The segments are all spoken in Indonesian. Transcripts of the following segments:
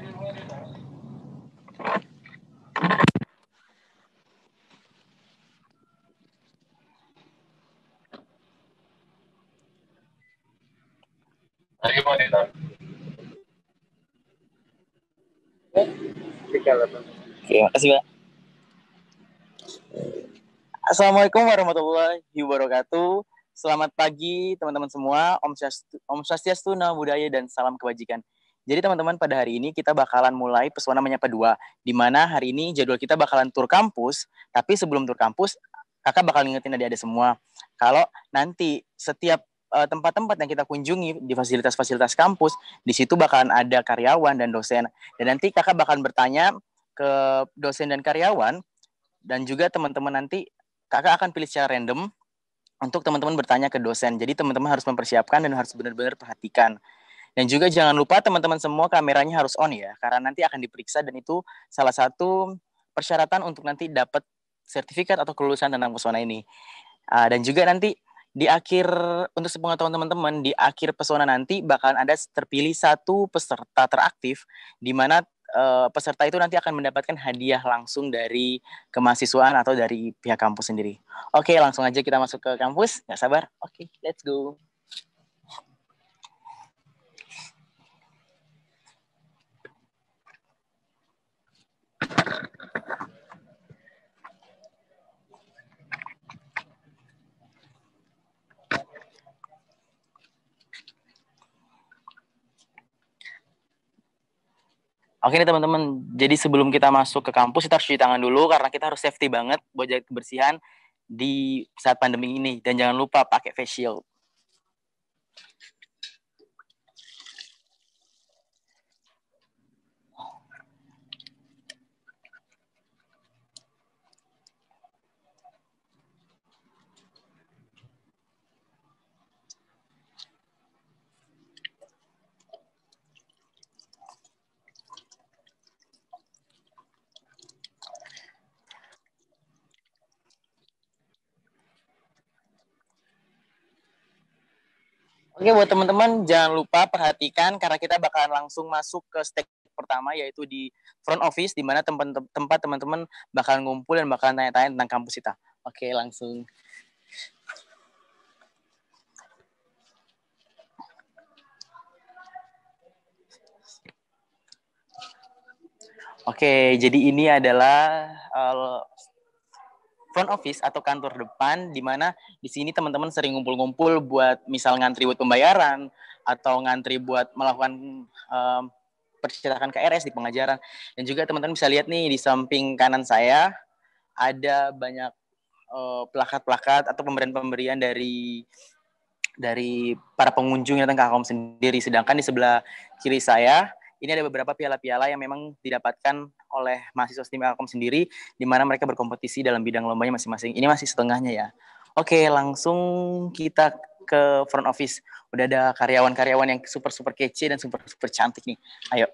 Oke, makasih, Mbak. Assalamualaikum warahmatullahi wabarakatuh. Selamat pagi teman-teman semua. Om Swastiastu, Namo Buddhaya, dan salam kebajikan. Jadi teman-teman, pada hari ini kita bakalan mulai Pesona Menyapa 2, di mana hari ini jadwal kita bakalan tur kampus. Tapi sebelum tur kampus, kakak bakal ngingetin adik-adik semua, kalau nanti setiap tempat-tempat yang kita kunjungi di fasilitas-fasilitas kampus, di situ bakalan ada karyawan dan dosen. Dan nanti kakak bakalan bertanya ke dosen dan karyawan, dan juga teman-teman nanti kakak akan pilih secara random untuk teman-teman bertanya ke dosen. Jadi teman-teman harus mempersiapkan dan harus benar-benar perhatikan. Dan juga jangan lupa teman-teman semua kameranya harus on ya, karena nanti akan diperiksa dan itu salah satu persyaratan untuk nanti dapat sertifikat atau kelulusan tentang pesona ini. Dan juga nanti di akhir, untuk sepengetahuan teman-teman, di akhir pesona nanti bakalan ada terpilih satu peserta teraktif, di mana peserta itu nanti akan mendapatkan hadiah langsung dari kemahasiswaan atau dari pihak kampus sendiri. Oke, langsung aja kita masuk ke kampus. Nggak sabar? Oke, let's go. Oke nih teman-teman, jadi sebelum kita masuk ke kampus, kita harus cuci tangan dulu karena kita harus safety banget buat jaga kebersihan di saat pandemi ini. Dan jangan lupa pakai face shield. Oke, buat teman-teman jangan lupa perhatikan karena kita bakalan langsung masuk ke stage pertama, yaitu di front office, di mana tempat teman-teman bakalan ngumpul dan bakalan tanya-tanya tentang kampus kita. Oke, langsung. Oke, jadi ini adalah front office atau kantor depan, di mana di sini teman-teman sering ngumpul-ngumpul buat misal ngantri buat pembayaran atau ngantri buat melakukan percetakan KRS di pengajaran. Dan juga teman-teman bisa lihat nih di samping kanan saya ada banyak plakat-plakat atau pemberian-pemberian dari para pengunjung yang datang ke Akom sendiri. Sedangkan di sebelah kiri saya ini ada beberapa piala-piala yang memang didapatkan oleh mahasiswa STIM Akom sendiri, di mana mereka berkompetisi dalam bidang lombanya masing-masing. Ini masih setengahnya ya. Oke, langsung kita ke front office. Udah ada karyawan-karyawan yang super-super kece dan super-super cantik nih. Ayo.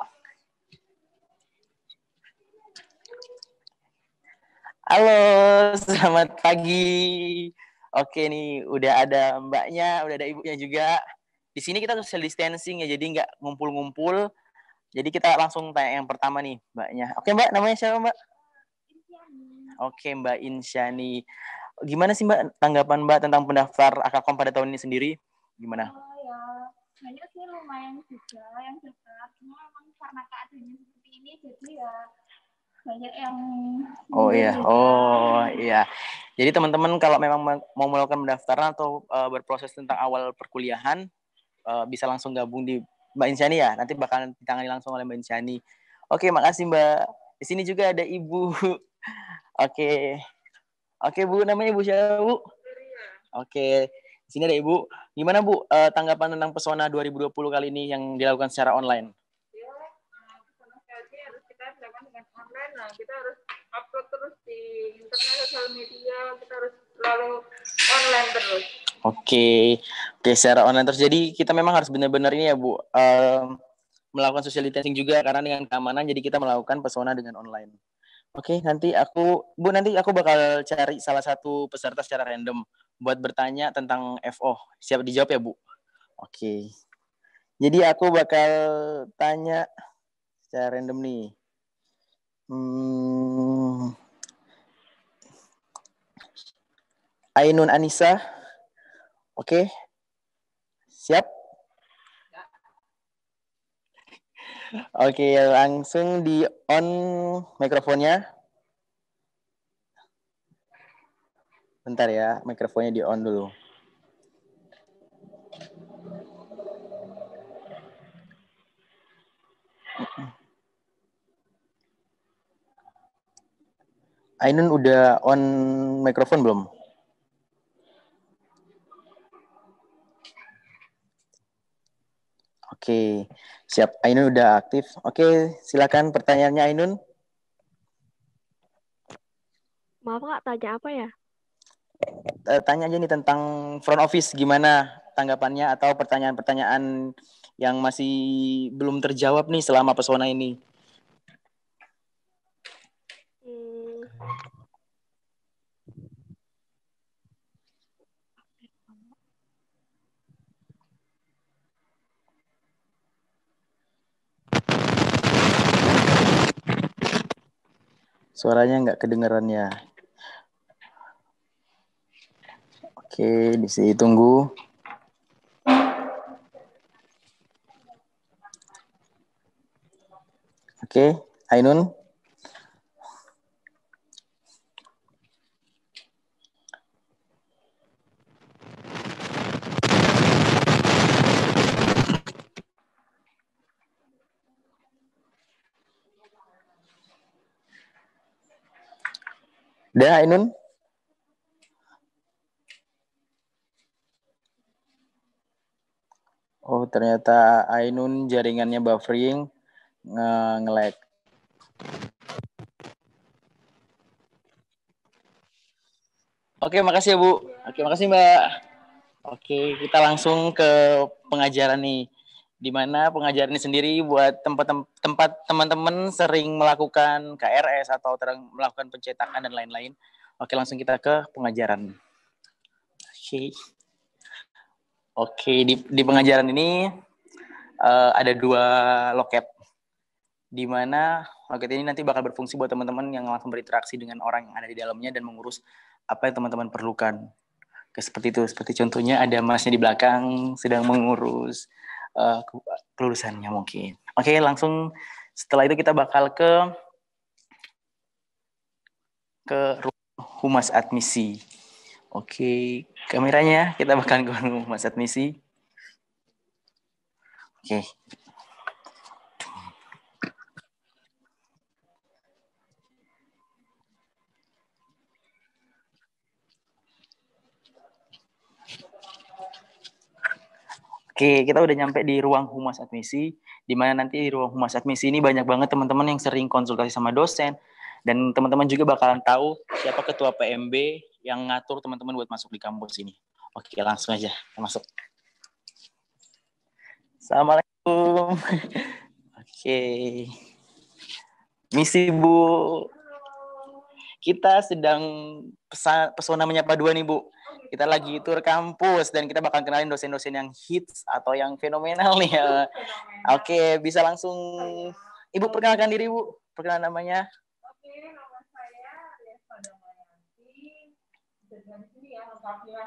Halo, selamat pagi. Oke nih, udah ada mbaknya, udah ada ibunya juga. Di sini kita social distancing ya, jadi nggak ngumpul-ngumpul. Jadi kita langsung tanya yang pertama nih, mbaknya. Oke mbak, namanya siapa mbak? Oke, Mbak Insyani. Gimana sih Mbak tanggapan Mbak tentang pendaftar Akakom pada tahun ini sendiri? Gimana? Ya, banyak sih lumayan juga yang daftar. Cuma memang karena keadaannya seperti ini, jadi ya banyak yang... iya. Jadi teman-teman kalau memang mau melakukan pendaftaran atau berproses tentang awal perkuliahan, bisa langsung gabung di Mbak Insyani ya. Nanti bakalan ditangani langsung oleh Mbak Insyani. Oke, makasih Mbak. Di sini juga ada Ibu. Oke Bu, namanya Ibu siapa Bu? Oke, di sini ada Ibu. Gimana Bu tanggapan tentang Pesona 2020 kali ini yang dilakukan secara online? Ya, sama sekali harus kita lakukan dengan online. Nah, kita harus upload terus di internet, sosial media. Kita harus selalu online terus. Oke, secara online terus. Jadi kita memang harus benar-benar ini ya Bu, melakukan social distancing juga karena dengan keamanan. Jadi kita melakukan Pesona dengan online. Oke, nanti aku bakal cari salah satu peserta secara random buat bertanya tentang FO. Siap dijawab ya, Bu? Oke. Jadi aku bakal tanya secara random nih. Ainun Anissa. Oke. Siap? Oke, langsung di on mikrofonnya. Bentar ya, mikrofonnya di on dulu. Ainun udah on mikrofon belum? Oke, siap. Ainun udah aktif. Oke, silakan pertanyaannya Ainun. Maaf Kak, tanya apa ya? Tanya aja nih tentang front office, gimana tanggapannya atau pertanyaan-pertanyaan yang masih belum terjawab nih selama pesona ini. Suaranya nggak kedengeran ya. Oke, di sini tunggu. Oke, Ainun. Udah, Ainun? Oh, ternyata Ainun jaringannya buffering, nge-lag. Oke, makasih ya, Bu. Oke, makasih, Mbak. Oke, kita langsung ke pengajaran nih. Di mana pengajaran ini sendiri buat tempat teman-teman sering melakukan KRS atau melakukan pencetakan dan lain-lain. Oke, langsung kita ke pengajaran. Oke, di pengajaran ini ada 2 loket, di mana loket ini nanti bakal berfungsi buat teman-teman yang langsung berinteraksi dengan orang yang ada di dalamnya dan mengurus apa yang teman-teman perlukan. Seperti itu, seperti contohnya ada masnya di belakang sedang mengurus kelulusannya mungkin. Oke, langsung setelah itu kita bakal ke humas admisi. Oke, kameranya kita bakal ke humas admisi. Oke. Oke, kita udah nyampe di ruang humas admisi, di mana nanti di ruang humas admisi ini banyak banget teman-teman yang sering konsultasi sama dosen, dan teman-teman juga bakalan tahu siapa ketua PMB yang ngatur teman-teman buat masuk di kampus ini. Oke, langsung aja masuk. Assalamualaikum. Oke. Misi Bu. Kita sedang pesona menyapa 2 nih Bu. Kita lagi tur kampus dan kita bakal kenalin dosen-dosen yang hits atau yang fenomenal nih ya. Oke, bisa langsung Ibu perkenalkan diri Bu. Perkenalan namanya. Oke, nama saya Desa Damayanti. Dari sini ya lengkapnya.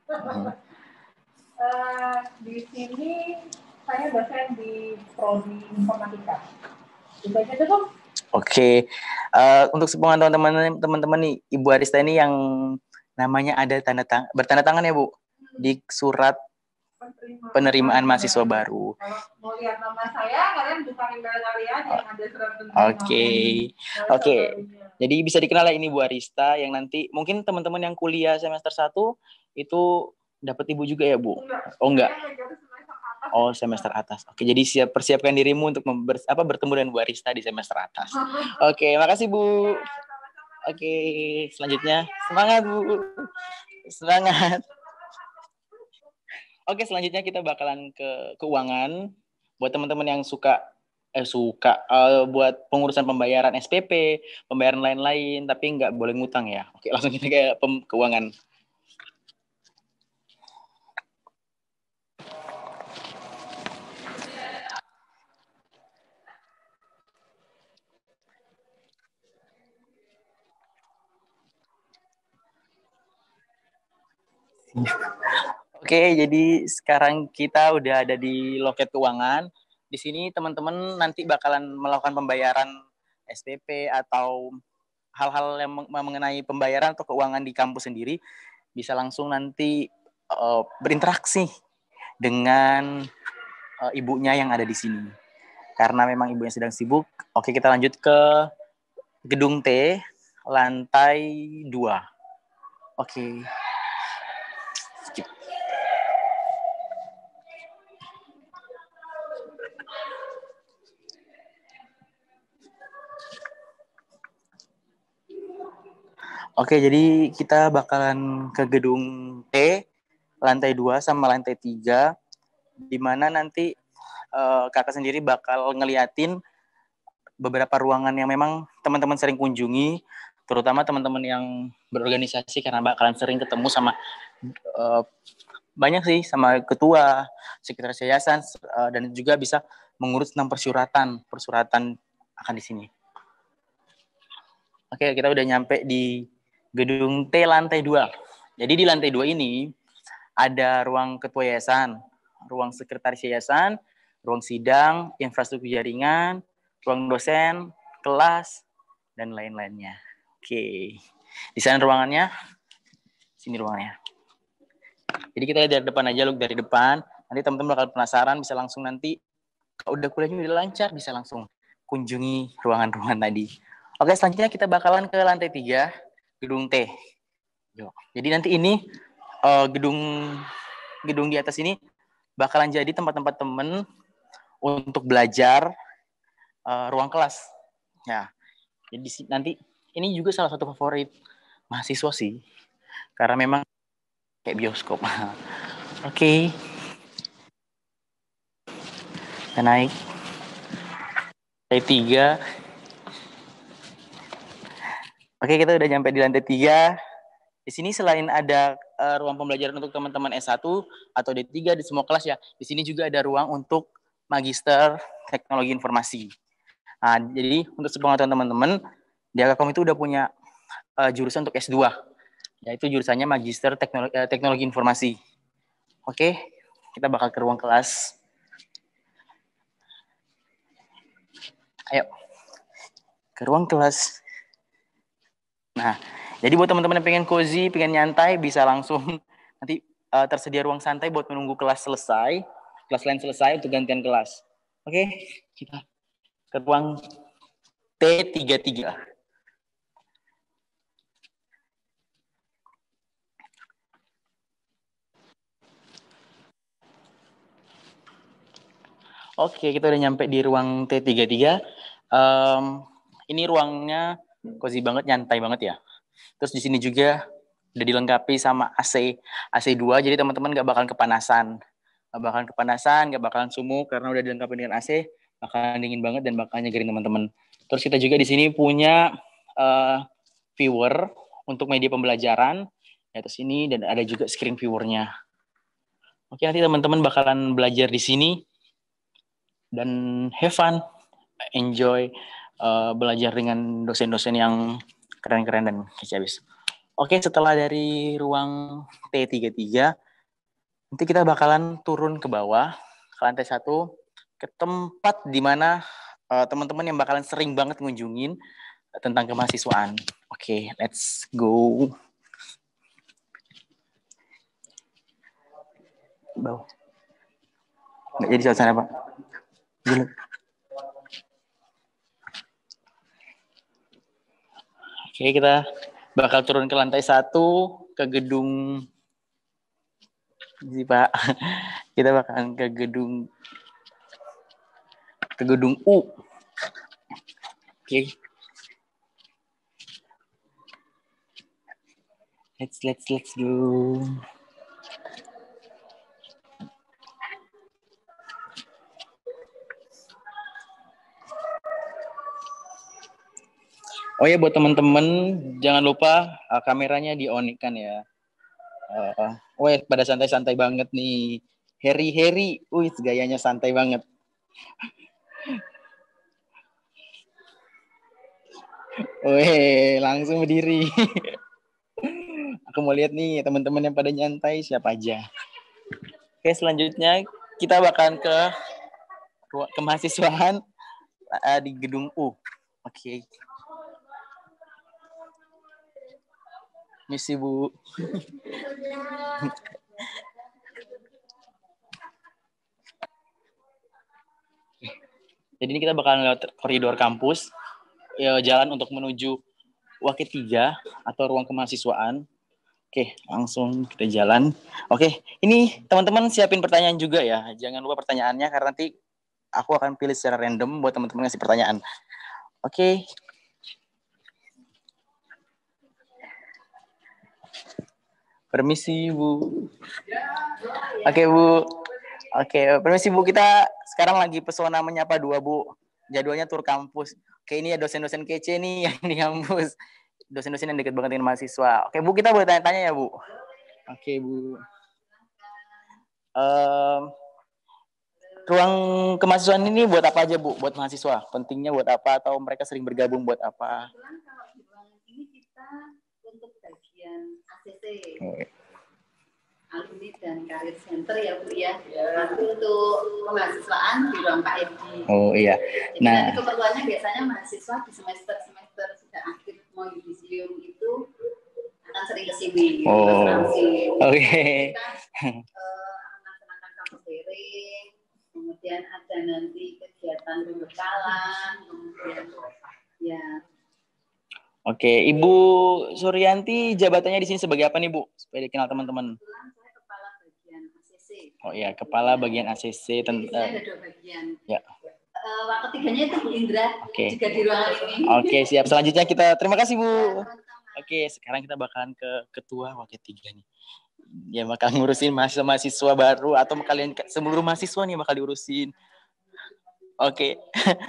Di sini saya dosen di Prodi Informatika. Itu aja dulu. Oke, untuk sepengetahuan teman-teman nih, Ibu Arista ini yang namanya ada bertanda tangan ya Bu di surat penerimaan mahasiswa baru. Kalau mau lihat nama saya, kalian buka email kalian yang ada surat penerimaan. Oke. Jadi bisa dikenal ini Bu Arista yang nanti mungkin teman-teman yang kuliah semester 1 itu dapat Ibu juga ya Bu? Oh enggak. Oh, semester atas. Oke, jadi persiapkan dirimu untuk bertemu dengan Bu Arista di semester atas. Oke, makasih Bu. Oke, selanjutnya semangat Bu. Semangat. Oke, selanjutnya kita bakalan ke keuangan. Buat teman-teman yang suka buat pengurusan pembayaran SPP, pembayaran lain-lain, tapi nggak boleh ngutang ya. Oke, langsung kita ke keuangan. Oke, jadi sekarang kita udah ada di loket keuangan. Di sini teman-teman nanti bakalan melakukan pembayaran SPP atau hal-hal yang mengenai pembayaran atau keuangan di kampus sendiri bisa langsung nanti berinteraksi dengan ibunya yang ada di sini. Karena memang ibunya sedang sibuk, oke kita lanjut ke gedung T, lantai 2. Oke. Oke, jadi kita bakalan ke gedung T, lantai 2 sama lantai 3, di mana nanti kakak sendiri bakal ngeliatin beberapa ruangan yang memang teman-teman sering kunjungi, terutama teman-teman yang berorganisasi karena bakalan sering ketemu sama banyak sih, sama ketua, sekretaris yayasan, dan juga bisa mengurus tentang persuratan akan di sini. Oke, kita udah nyampe di gedung T lantai 2. Jadi di lantai 2 ini ada ruang ketua yayasan, ruang sekretaris yayasan, ruang sidang, infrastruktur jaringan, ruang dosen, kelas, dan lain-lainnya. Oke. Di sana ruangannya, sini ruangannya. Jadi kita lihat dari depan aja, look dari depan. Nanti teman-teman bakal penasaran, bisa langsung nanti, kalau udah kuliahnya udah lancar, bisa langsung kunjungi ruangan-ruangan tadi. Oke, selanjutnya kita bakalan ke lantai 3, gedung T. Jadi nanti ini gedung di atas ini bakalan jadi tempat-tempat temen untuk belajar ruang kelas. Ya, jadi nanti ini juga salah satu favorit mahasiswa sih, karena memang kayak bioskop. Oke, kita naik lantai 3. Oke, kita udah nyampe di lantai 3. Di sini selain ada ruang pembelajaran untuk teman-teman S1 atau D3 di semua kelas ya, di sini juga ada ruang untuk Magister Teknologi Informasi. Nah, jadi untuk sepengetahuan teman-teman, di Akakom itu udah punya jurusan untuk S2, yaitu jurusannya Magister Teknologi Informasi. Oke, kita bakal ke ruang kelas. Ayo, ke ruang kelas. Nah, jadi buat teman-teman yang pengen cozy, pengen nyantai, bisa langsung nanti tersedia ruang santai buat menunggu kelas selesai, kelas lain selesai untuk gantian kelas. Oke, kita ke ruang T33. Oke, kita udah nyampe di ruang T33. Ini ruangnya cozy banget, nyantai banget ya. Terus di sini juga udah dilengkapi sama AC2, jadi teman-teman gak bakalan kepanasan. Gak bakalan sumuk karena udah dilengkapi dengan AC, bakalan dingin banget dan bakalan nyegerin teman-teman. Terus kita juga di sini punya viewer untuk media pembelajaran di atas sini, dan ada juga screen viewernya. Oke, nanti teman-teman bakalan belajar di sini dan have fun, enjoy belajar dengan dosen-dosen yang keren-keren dan kece abis. Oke, setelah dari ruang T33, nanti kita bakalan turun ke bawah, ke lantai 1, ke tempat di mana teman-teman yang bakalan sering banget ngunjungin tentang kemahasiswaan. Oke, let's go. Bawah. Nggak jadi suasana, Pak. Gila. Oke, kita bakal turun ke lantai 1, ke gedung Pak. Kita bakalan ke gedung U. Oke. Let's go. Oh ya, buat teman-teman jangan lupa kameranya di-on-kan ya. Pada santai-santai banget nih. Harry, gayanya santai banget. Langsung berdiri. Aku mau lihat nih teman-teman yang pada nyantai siapa aja. Oke, selanjutnya kita bakalan ke kemahasiswaan di gedung U. Oke. Misi Bu. Jadi ini kita bakalan lewat koridor kampus, ya, jalan untuk menuju Wakil 3 atau ruang kemahasiswaan. Oke, langsung kita jalan. Oke, ini teman-teman siapin pertanyaan juga ya. Jangan lupa pertanyaannya karena nanti aku akan pilih secara random buat teman-teman ngasih pertanyaan. Oke. Permisi, Bu. Oke, Bu. Oke, permisi Bu, kita sekarang lagi pesona menyapa 2, Bu. Jadwalnya tur kampus. Oke, ini ya dosen-dosen kece nih yang di kampus. Dosen-dosen yang dekat banget dengan mahasiswa. Oke, Bu, kita boleh tanya-tanya ya, Bu. Oke, Bu. Ruang kemahasiswaan ini buat apa aja, Bu? Buat mahasiswa? Pentingnya buat apa? Atau mereka sering bergabung buat apa? Kebetulan kalau di ruangan ini kita untuk bagian ACC. Alumni dan Karir Center ya Bu ya. Nanti untuk kemahasiswaan di ruang Pak Edi. Oh iya. Jadi nanti keperluannya biasanya mahasiswa di semester sudah akhir mau yudisium itu akan sering ke sini. Oh. Oke. Kita melaksanakan kampus daring, kemudian ada nanti kegiatan pembekalan, kemudian ya. Oke, Ibu Suryanti jabatannya di sini sebagai apa nih, Bu? Supaya dikenal teman-teman. Oh iya, kepala bagian ACC. Ada 2 bagian. Ya. Waktu ketiganya itu Bu Indra. Oke. Juga di ruangan ini. Oke, siap. Selanjutnya kita terima kasih Bu. Oke, sekarang kita bakalan ke ketua wakil 3 nih. Ya bakal ngurusin mahasiswa baru atau kalian seluruh mahasiswa nih bakal diurusin. Oke.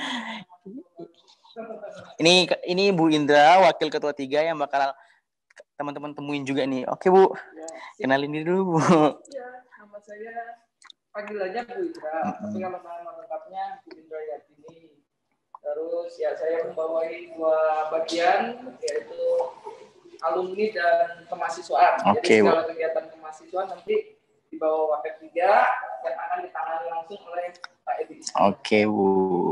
Ini Bu Indra, wakil ketua 3 yang bakal teman-teman temuin juga nih. Oke Bu, kenalin diri dulu Bu. Ya, nama saya panggilannya Bu Indra, tapi kalau nama lengkapnya Bu Indra Yatini. Terus ya saya membawai 2 bagian, yaitu alumni dan kemahasiswaan. Oke, jadi segala kegiatan kemahasiswaan nanti di bawah wakil 3 yang akan ditangani langsung oleh Pak Edi. Oke Bu.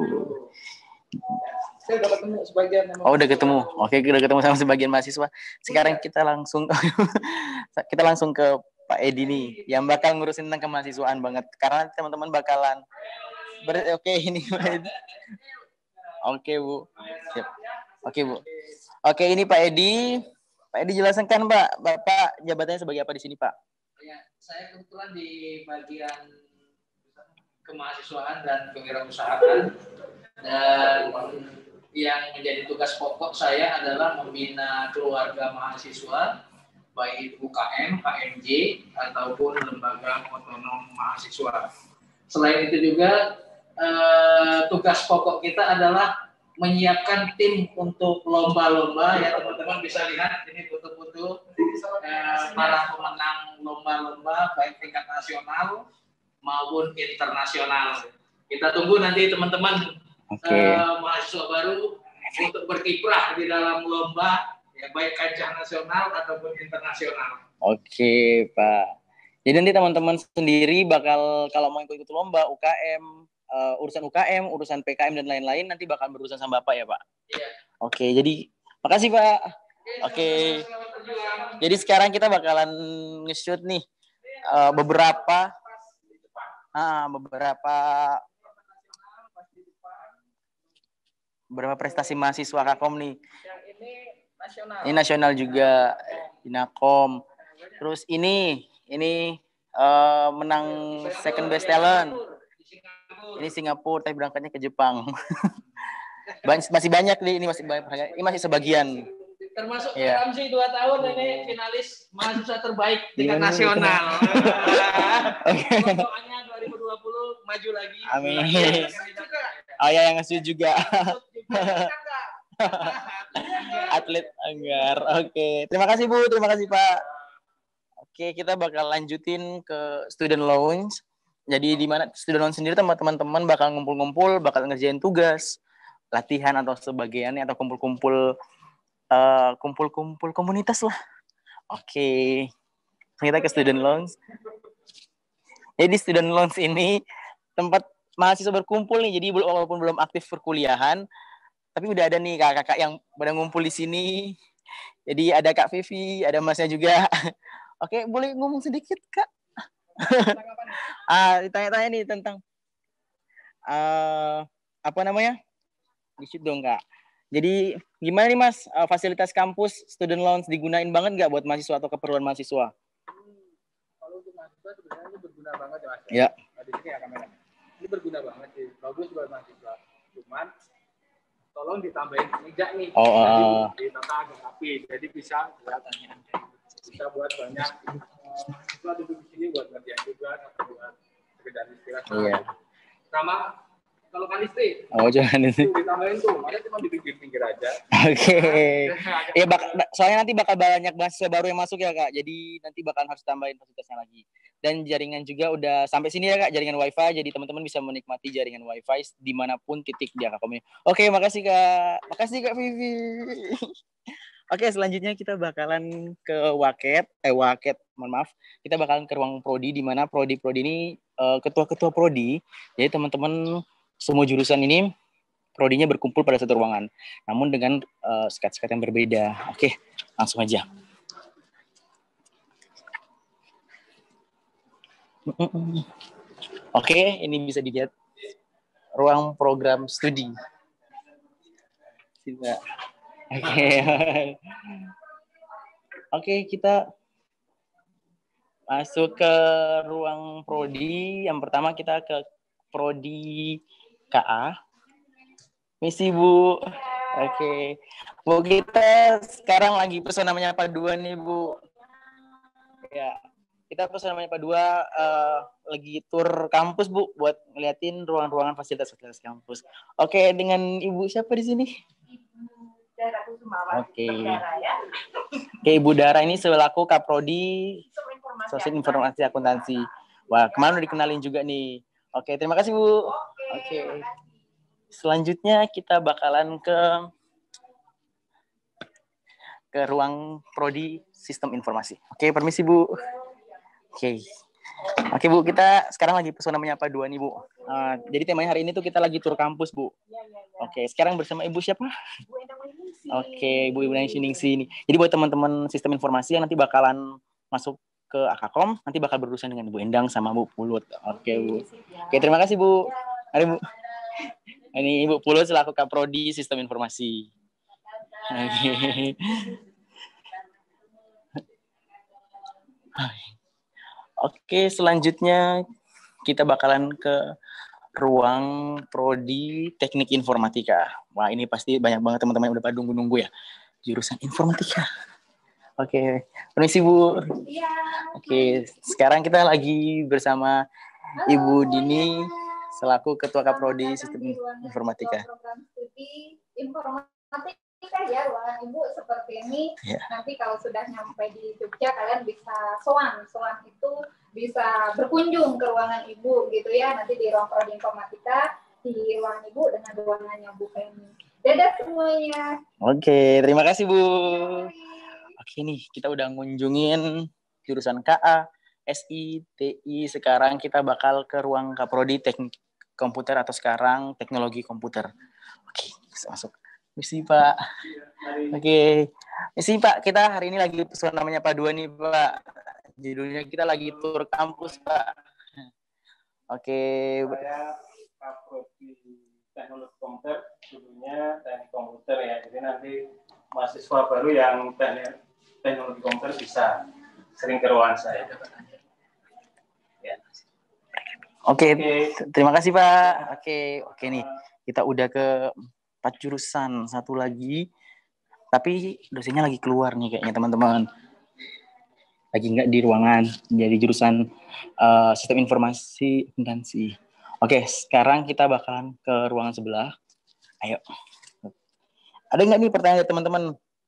Saya udah ketemu sebagian. Oh udah ketemu. Oke, udah ketemu sama sebagian mahasiswa. Sekarang kita langsung ke Pak Edi nih, yang bakal ngurusin tentang kemahasiswaan banget. Karena teman-teman bakalan oke ini Pak Edi. Oke Bu. Siap. Oke Bu. Oke ini Pak Edi. Pak Edi jelaskan kan Pak, Bapak jabatannya sebagai apa di sini Pak? Ya, saya kebetulan di bagian kemahasiswaan dan kewirausahaan, dan yang menjadi tugas pokok saya adalah membina keluarga mahasiswa baik UKM, KMJ ataupun lembaga otonom mahasiswa. Selain itu juga tugas pokok kita adalah menyiapkan tim untuk lomba-lomba. Ya teman-teman bisa lihat ini foto-foto para pemenang lomba-lomba baik tingkat nasional maupun internasional. Kita tunggu nanti teman-teman mahasiswa baru untuk berkiprah di dalam lomba ya baik kancah nasional ataupun internasional. Oke Pak. Jadi nanti teman-teman sendiri bakal kalau mau ikut lomba UKM, urusan UKM, urusan PKM dan lain-lain nanti bakal berurusan sama Bapak ya Pak? Iya. Oke, jadi makasih Pak. Oke. Jadi sekarang kita bakalan nge-shoot nih beberapa prestasi mahasiswa Kakom nih. Yang ini nasional. Ini nasional juga di Nakom. Terus ini menang second best talent. Ini Singapura, tapi berangkatnya ke Jepang. Masih banyak nih, ini masih sebagian. Termasuk ya. Ramzi 2 tahun ini finalis mahasiswa terbaik tingkat nasional. Doanya 2020 maju lagi. Amin. Oh ya, yang nge-shoot juga. Atlet Anggar. Oke. Terima kasih Bu, terima kasih Pak. Oke, kita bakal lanjutin ke student lounge. Jadi di mana student lounge sendiri teman-teman bakal ngumpul-ngumpul, bakal ngerjain tugas, latihan atau sebagiannya atau kumpul-kumpul komunitas lah. Oke. Kita ke student loans. Jadi student loans ini tempat mahasiswa berkumpul nih. Jadi walaupun belum aktif perkuliahan, tapi udah ada nih kakak-kakak yang pada ngumpul di sini. Jadi ada Kak Vivi, ada Masnya juga. Oke, boleh ngomong sedikit, Kak? Ditanya-tanya nih tentang apa namanya? Di-shoot dong, Kak. Jadi gimana nih Mas, fasilitas kampus student loans digunain banget nggak buat mahasiswa atau keperluan mahasiswa? Kalau untuk mahasiswa sebenarnya ini berguna banget ya Mas. Ya. Nah, di sini ya kamera. Ini berguna banget sih, bagus buat mahasiswa. Cuman tolong ditambahin meja nih. Jadi ditata agak rapi, jadi bisa buat banyak mahasiswa duduk di sini buat ngerjain juga atau buat sekedar istirahat. Iya. Sama kalau kan listrik. Jangan itu. Ditambahin tuh, makanya cuma di pinggir-pinggir aja. Oke. Ya soalnya nanti bakal banyak mahasiswa baru yang masuk ya Kak. Jadi nanti bakal harus tambahin fasilitasnya lagi. Dan jaringan juga udah sampai sini ya Kak, jaringan WiFi. Jadi teman-teman bisa menikmati jaringan WiFi dimanapun titik dia Kak. Oke, makasih Kak. Makasih Kak Vivi. Oke, selanjutnya kita bakalan ke Waket. Mohon maaf. Kita bakalan ke ruang prodi, di mana prodi-prodi ini ketua-ketua prodi. Jadi teman-teman semua jurusan ini prodinya berkumpul pada satu ruangan, namun dengan sekat-sekat yang berbeda. Oke, langsung aja. Oke, ini bisa dilihat ruang program studi. Oke, kita masuk ke ruang prodi. Yang pertama kita ke prodi KA. Misi Bu. Oke. Bu, kita sekarang lagi pesona menyapa 2 nih Bu. Ya, kita pesona menyapa 2 lagi tur kampus Bu, buat ngeliatin ruangan-ruangan fasilitas kampus. Oke, dengan Ibu siapa di sini? Oke. Oke, Ibu Dara ini selaku Kaprodi Sosial Informasi Akuntansi. Wah, kemarin udah dikenalin juga nih. Oke, terima kasih Bu. Oke. Selanjutnya kita bakalan ke ruang prodi Sistem Informasi. Oke, permisi Bu. Oke Bu, kita sekarang lagi pesona menyapa 2 nih Bu. Jadi temanya hari ini tuh kita lagi tur kampus Bu. Oke, sekarang bersama Ibu siapa? Oke, Ibu Ningsi nih. Jadi buat teman-teman Sistem Informasi yang nanti bakalan masuk ke Akakom, nanti bakal berurusan dengan Bu Endang sama Bu Pulut. Oke Bu. Oke, terima kasih Bu. Mari Bu. Ini Ibu Pulut selaku Kaprodi Sistem Informasi. Oke, selanjutnya kita bakalan ke ruang prodi Teknik Informatika. Wah, ini pasti banyak banget teman-teman yang udah pada nunggu-nunggu ya. Jurusan Informatika. Oke, permisi Bu. Oke, sekarang kita lagi bersama Ibu Dini selaku Ketua Kaprodi Sistem Informatika. Program studi informatika ya, ruangan Ibu seperti ini. Ya. Nanti kalau sudah nyampe di Jogja, kalian bisa soan itu bisa berkunjung ke ruangan Ibu gitu ya. Nanti di ruang prodi informatika, di ruangan Ibu dengan ruangannya Bu Penny. Dadah semuanya. Oke, terima kasih Bu. Oke nih, kita udah ngunjungin jurusan KA, SI, TI. Sekarang kita bakal ke ruang Kaprodi Teknik Komputer atau sekarang Teknologi Komputer. Oke, bisa masuk. Misi Pak. Oke. Misi Pak, kita hari ini lagi pesona menyapa 2 nih Pak. Judulnya kita lagi tur kampus Pak. Oke. Saya Kaprodi Teknologi Komputer, judulnya Teknik Komputer ya. Jadi nanti mahasiswa baru yang teknologi komputer bisa sering ke ruangan saya. Ya. Oke, terima kasih Pak. Oke nih, kita udah ke 4 jurusan, satu lagi, tapi dosennya lagi keluar nih kayaknya teman-teman. Lagi nggak di ruangan, jadi jurusan Sistem Informasi Akuntansi. Oke, sekarang kita bakalan ke ruangan sebelah. Ayo. Ada nggak nih pertanyaan dari teman-teman?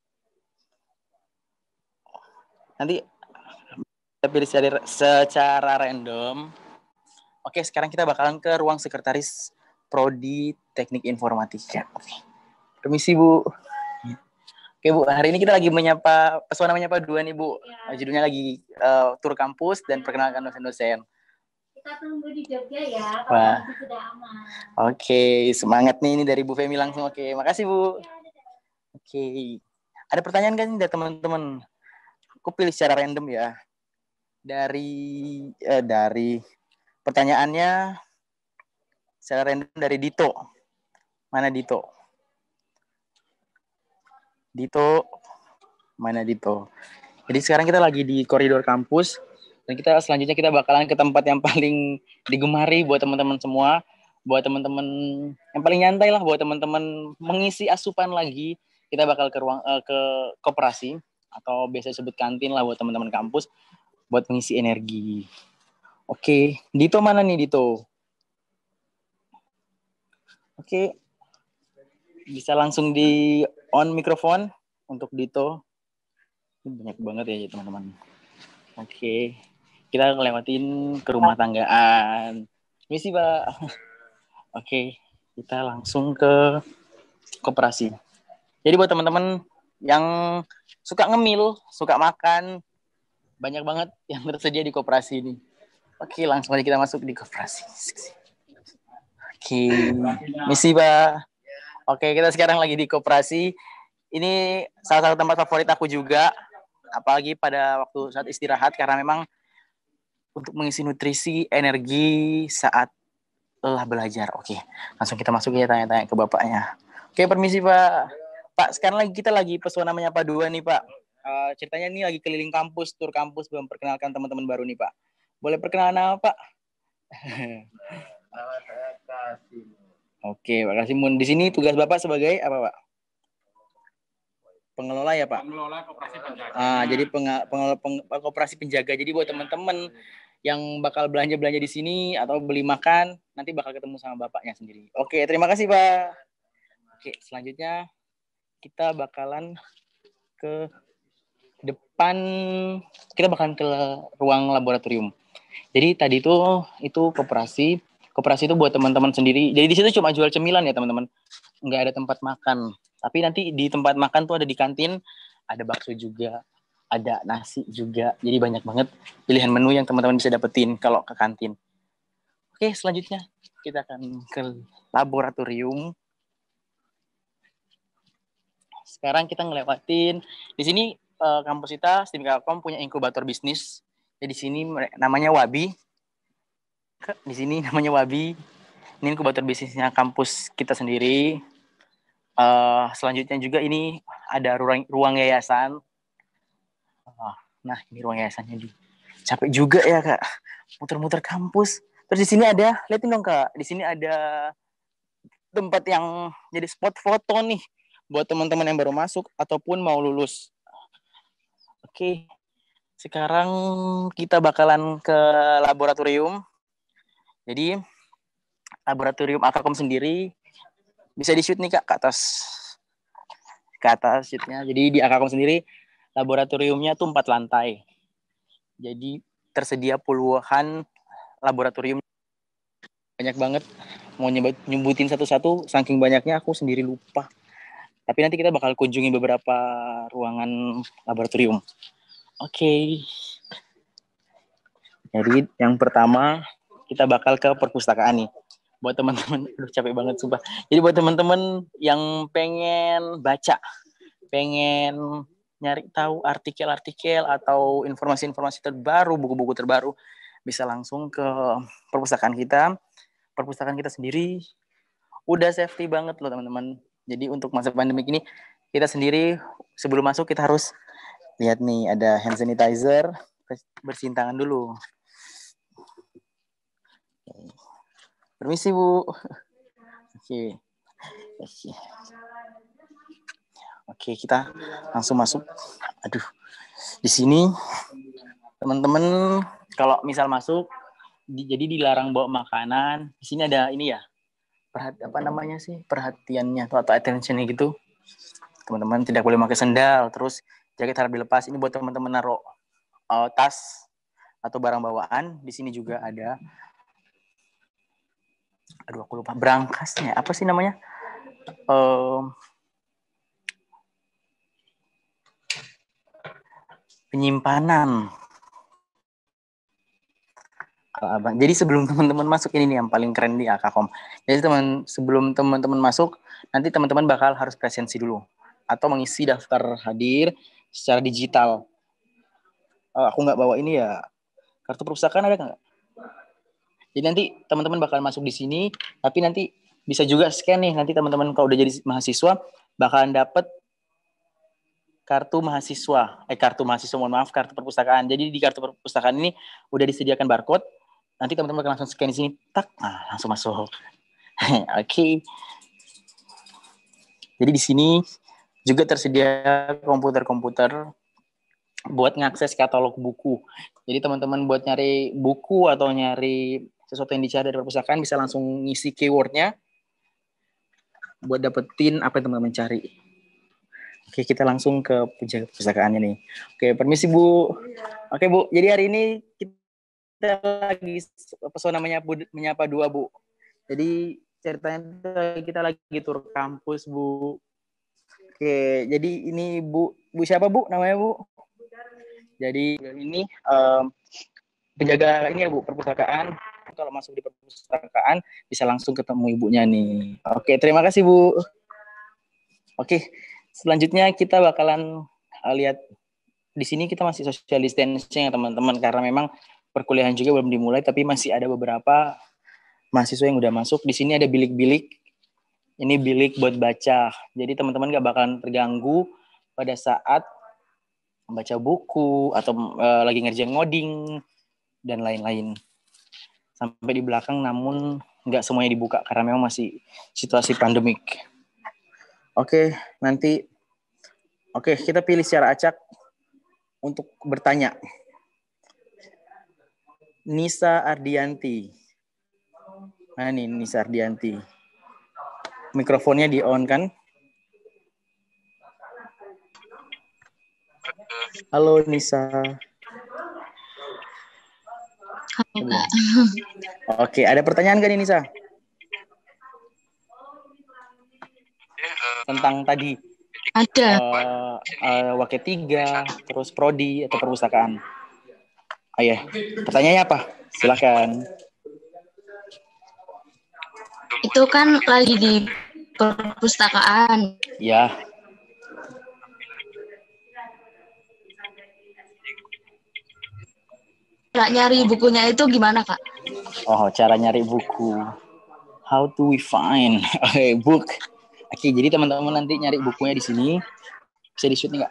Nanti kita pilih secara random. Oke, sekarang kita bakalan ke ruang sekretaris Prodi Teknik Informatika. Permisi Bu. Oke Oke Bu, hari ini kita lagi menyapa pesona menyapa 2 nih Bu. Judulnya lagi tur kampus dan perkenalkan dosen-dosen. Kita tunggu di Jogja ya, Wah. kalau sudah aman. Oke, semangat nih ini dari Bu Femi langsung. Oke, makasih Bu. Oke, ada pertanyaan kan dari teman-teman? Aku pilih secara random ya. Dari pertanyaannya secara random dari Dito. Mana Dito? Mana Dito? Jadi sekarang kita lagi di koridor kampus dan selanjutnya kita bakalan ke tempat yang paling digemari buat teman-teman semua, buat teman-teman yang paling nyantai lah, buat teman-teman mengisi asupan lagi. Kita bakal ke koperasi atau biasa disebut kantin lah buat teman-teman kampus buat mengisi energi. Oke, Dito mana nih Dito? Oke. Bisa langsung di on mikrofon untuk Dito. Ini banyak banget ya teman-teman. Oke. Kita ngelewatin ke rumah tanggaan. Misi Pak. Oke. Kita langsung ke koperasi. Jadi buat teman-teman yang suka ngemil, suka makan, banyak banget yang tersedia di koperasi ini. Oke, langsung aja kita masuk di koperasi. Oke. Misi Pak. Oke, kita sekarang lagi di koperasi. Ini salah satu tempat favorit aku juga, apalagi pada waktu saat istirahat, karena memang untuk mengisi nutrisi, energi saat lelah belajar. Oke, langsung kita masuk ya, tanya-tanya ke bapaknya. Oke, permisi Pak. Pak, sekarang kita lagi pesona menyapa 2 nih Pak. Ceritanya ini lagi keliling kampus, tur kampus, belum perkenalkan teman-teman baru nih Pak. Boleh perkenalan nama Pak? Nama saya Kasim. Oke, Pak Kasimun. Di sini tugas Bapak sebagai apa, Pak? Pengelola ya, Pak? Pengelola koperasi penjaga. Jadi pengelola koperasi penjaga. Jadi buat teman-teman yang bakal belanja-belanja di sini atau beli makan, nanti bakal ketemu sama Bapaknya sendiri. Oke, terima kasih, Pak. Oke, selanjutnya kita bakalan ke depan, kita bakalan ke ruang laboratorium. Jadi tadi itu koperasi. Koperasi itu buat teman-teman sendiri. Jadi di situ cuma jual cemilan ya teman-teman. Nggak ada tempat makan. Tapi nanti di tempat makan tuh ada di kantin, ada bakso juga, ada nasi juga. Jadi banyak banget pilihan menu yang teman-teman bisa dapetin kalau ke kantin. Oke, selanjutnya kita akan ke laboratorium. Sekarang kita ngelewatin di sini kampus kita STIMKAKOM punya inkubator bisnis. Jadi di sini namanya Wabi. Di sini namanya Wabi. Ini inkubator bisnisnya kampus kita sendiri. Selanjutnya juga ini ada ruang yayasan. Nah, ini ruang yayasannya di. Capek juga ya Kak, muter-muter kampus. Terus di sini ada, lihatin dong Kak, di sini ada tempat yang jadi spot foto nih buat teman-teman yang baru masuk ataupun mau lulus. Oke, sekarang kita bakalan ke laboratorium. Jadi laboratorium Akakom sendiri bisa di shoot nih Kak ke atas shootnya. Jadi di Akakom sendiri laboratoriumnya tuh 4 lantai. Jadi tersedia puluhan laboratorium, banyak banget. Mau nyebutin satu-satu, saking banyaknya aku sendiri lupa. Tapi nanti kita bakal kunjungi beberapa ruangan laboratorium. Oke. Jadi yang pertama kita bakal ke perpustakaan nih. Buat teman-teman, capek banget sumpah. Jadi buat teman-teman yang pengen baca, pengen nyari tahu artikel-artikel atau informasi-informasi terbaru, buku-buku terbaru, bisa langsung ke perpustakaan kita. Perpustakaan kita sendiri udah safety banget loh teman-teman. Jadi untuk masa pandemi ini kita sendiri sebelum masuk kita harus lihat nih ada hand sanitizer, bersihin tangan dulu. Permisi Bu. Oke, kita langsung masuk. Aduh, di sini teman-teman kalau misal masuk, jadi dilarang bawa makanan. Di sini ada ini ya, perhatiannya atau attentionnya gitu. Teman-teman tidak boleh pakai sendal, terus jaket harus dilepas. Ini buat teman-teman naruh tas atau barang bawaan. Di sini juga ada. Aduh, aku lupa berangkasnya. Apa sih namanya? penyimpanan. Abang. Jadi sebelum teman-teman masuk ini nih yang paling keren di Akakom. Jadi sebelum teman-teman masuk, nanti teman-teman bakal harus presensi dulu atau mengisi daftar hadir secara digital. Aku nggak bawa ini ya. Kartu perpustakaan ada nggak? Jadi nanti teman-teman bakal masuk di sini, tapi nanti bisa juga scan nih. Nanti teman-teman kalau udah jadi mahasiswa bakalan dapat kartu mahasiswa. Kartu perpustakaan. Jadi di kartu perpustakaan ini udah disediakan barcode. Nanti teman-teman bakal langsung scan di sini, tak, langsung masuk. Oke. Jadi di sini juga tersedia komputer-komputer buat ngakses katalog buku. Jadi teman-teman buat nyari buku atau nyari sesuatu yang dicari dari perpustakaan bisa langsung ngisi keywordnya buat dapetin apa yang teman-teman cari. Oke, kita langsung ke penjaga perpustakaannya nih. Oke, permisi Bu. Oke Bu, jadi hari ini kita lagi pesona menyapa dua Bu. Jadi ceritanya kita lagi tur kampus Bu. Oke, jadi ini Bu siapa Bu namanya Bu? Jadi ini penjaga ini ya Bu perpustakaan. Kalau masuk di perpustakaan bisa langsung ketemu ibunya nih. Oke, terima kasih Bu. Oke, selanjutnya kita bakalan lihat di sini kita masih social distancing ya teman-teman karena memang perkuliahan juga belum dimulai tapi masih ada beberapa mahasiswa yang udah masuk. Di sini ada bilik-bilik. Ini bilik buat baca. Jadi teman-teman gak bakalan terganggu pada saat membaca buku atau lagi ngerjain ngoding dan lain-lain. Sampai di belakang namun nggak semuanya dibuka karena memang masih situasi pandemik. Oke, kita pilih secara acak untuk bertanya. Nisa Ardianti. Nah nih Nisa Ardianti. Mikrofonnya di-on kan? Halo Nisa. Oke, ada pertanyaan gak nih Nisa? Tentang tadi. Ada. Wake 3, terus prodi atau perpustakaan. Ya, pertanyaannya apa? Silakan. Itu kan lagi di perpustakaan. Ya. Cara nyari bukunya itu gimana, Kak? Oh, cara nyari buku. How do we find a book? Oke, jadi teman-teman nanti nyari bukunya di sini. Bisa di-shoot nih, Kak?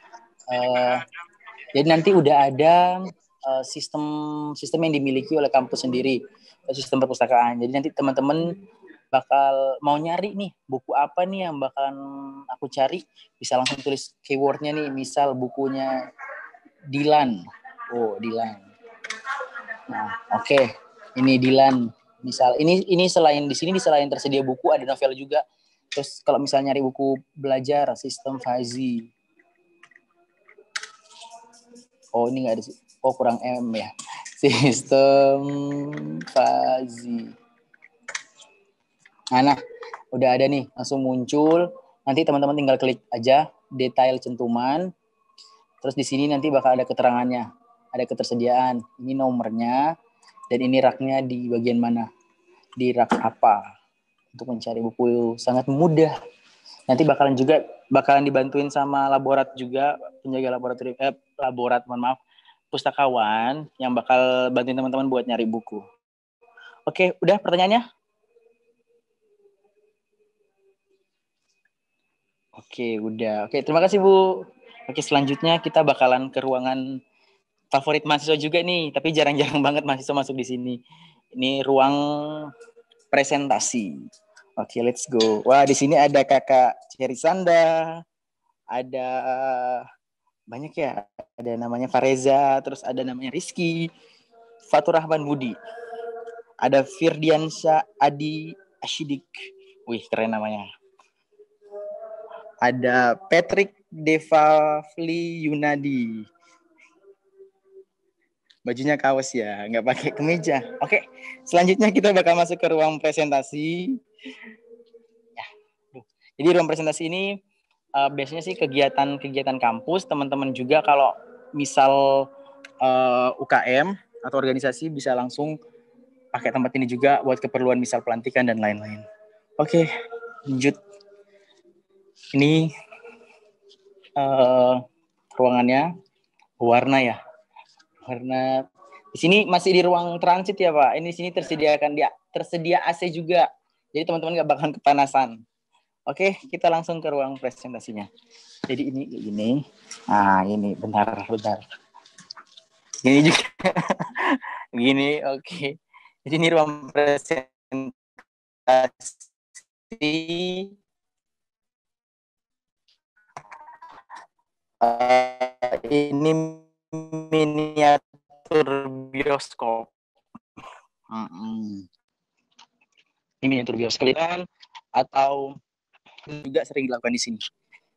Jadi nanti udah ada sistem yang dimiliki oleh kampus sendiri, sistem perpustakaan. Jadi nanti teman-teman bakal mau nyari nih buku apa nih yang bakalan aku cari, bisa langsung tulis keywordnya nih, misal bukunya Dilan. Oh, Dilan. Nah, oke. Ini Dilan. Misal ini selain di sini selain tersedia buku ada novel juga. Terus kalau misalnya nyari buku belajar sistem Fazi. Oh, ini enggak ada sih. Oh, kurang M ya. Sistem Fazi. Nah, udah ada nih, langsung muncul. Nanti teman-teman tinggal klik aja detail centuman. Terus di sini nanti bakal ada keterangannya. Ada ketersediaan. Ini nomornya dan ini raknya di bagian mana? Di rak apa? Untuk mencari buku sangat mudah. Nanti bakalan dibantuin sama laborat juga, penjaga pustakawan yang bakal bantuin teman-teman buat nyari buku. Oke, udah pertanyaannya? Oke, udah. Oke, terima kasih Bu. Oke, selanjutnya kita bakalan ke ruangan favorit mahasiswa juga nih, tapi jarang-jarang banget mahasiswa masuk di sini. Ini ruang presentasi. Oke, let's go. Wah, di sini ada Kakak Cherry Sanda, ada banyak ya, ada namanya Fareza, terus ada namanya Rizky, Fatur Rahman Budi, ada Firdiansyah Adi Ashidik, wih keren namanya. Ada Patrick Devafli Yunadi, bajunya kaos ya, nggak pakai kemeja. Oke, selanjutnya kita bakal masuk ke ruang presentasi. Ya, jadi ruang presentasi ini biasanya sih kegiatan kampus, teman-teman juga kalau misal UKM atau organisasi bisa langsung pakai tempat ini juga buat keperluan misal pelantikan dan lain-lain. Oke, lanjut. Ini ruangannya warna ya. Warna di sini masih di ruang transit ya Pak. Ini di sini tersedia AC juga. Jadi teman-teman nggak bakalan kepanasan. Oke, kita langsung ke ruang presentasinya. Jadi ini. Nah, ini bentar. Ini juga. Gini, oke. Jadi ini ruang presentasi. Ini miniatur bioskop. Ini miniatur bioskop atau juga sering dilakukan di sini.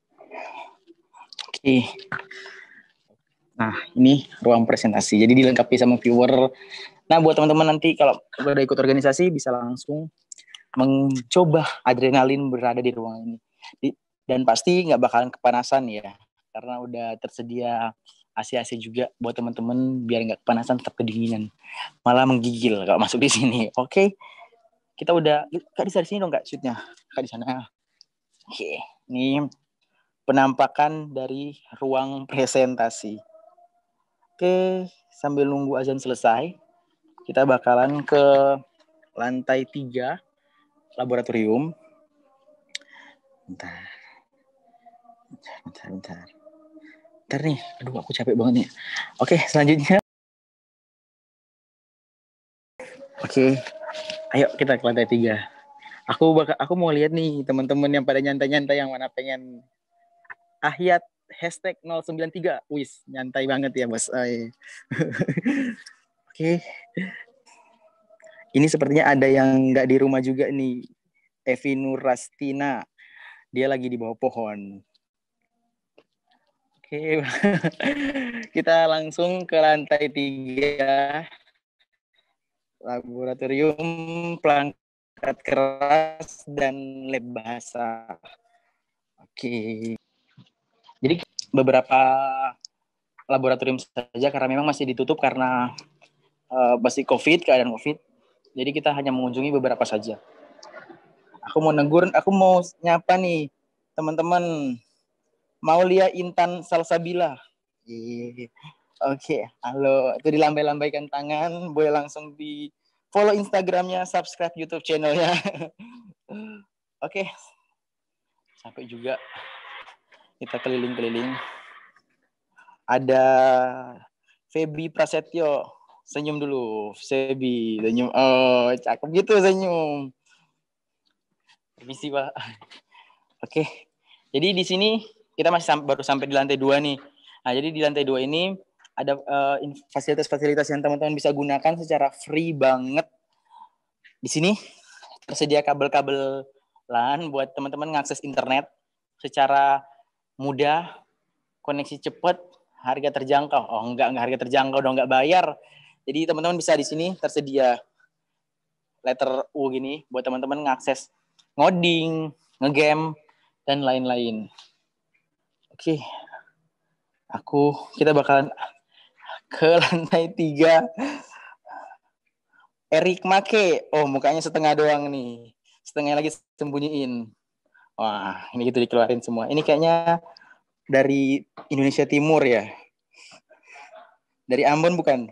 Oke. Nah, ini ruang presentasi. Jadi dilengkapi sama viewer. Nah, buat teman-teman nanti kalau udah ikut organisasi bisa langsung mencoba adrenalin berada di ruang ini. Dan pasti nggak bakalan kepanasan ya, karena udah tersedia AC-AC juga buat teman-teman biar nggak kepanasan, tetap kedinginan. Malah menggigil kalau masuk di sini. Oke. Kita udah, Kak di sini dong Kak shootnya. Kak di sana. Oke, ini penampakan dari ruang presentasi. Oke, sambil nunggu azan selesai, kita bakalan ke lantai 3 laboratorium. Bentar nih, aduh aku capek banget nih. Oke, selanjutnya. Oke, ayo kita ke lantai 3. Aku mau lihat nih teman-teman yang pada nyantai-nyantai yang mana pengen Ahyat #093. Wis, nyantai banget ya, Bos. Oke. Ini sepertinya ada yang nggak di rumah juga nih. Evi Nurastina. Dia lagi di bawah pohon. Oke. Kita langsung ke lantai 3. Laboratorium perangkat keras dan lab bahasa. Oke. Jadi beberapa laboratorium saja karena memang masih ditutup karena masih keadaan COVID. Jadi kita hanya mengunjungi beberapa saja. Aku mau nyapa nih teman-teman. Maulia Intan Salsabila. Oke, halo. Itu dilambai-lambaikan tangan, boleh langsung di follow Instagramnya, subscribe YouTube channelnya. Oke, sampai juga kita keliling-keliling. Ada Feby Prasetyo, senyum dulu. Feby, senyum. Oh, cakep gitu senyum. Permisi, Pak. Oke, jadi di sini kita masih baru sampai di lantai 2 nih. Nah, jadi di lantai 2 ini ada fasilitas-fasilitas yang teman-teman bisa gunakan secara free banget. Di sini tersedia kabel-kabel LAN buat teman-teman mengakses internet secara mudah, koneksi cepat, harga terjangkau. Oh, enggak harga terjangkau dong, enggak bayar. Jadi teman-teman bisa di sini tersedia letter U gini buat teman-teman mengakses ngoding, ngegame, dan lain-lain. Oke. Kita bakalan ke lantai 3. Erik Make. Oh, mukanya setengah doang nih. Setengah lagi sembunyiin. Wah, ini gitu dikeluarin semua. Ini kayaknya dari Indonesia Timur ya. Dari Ambon bukan?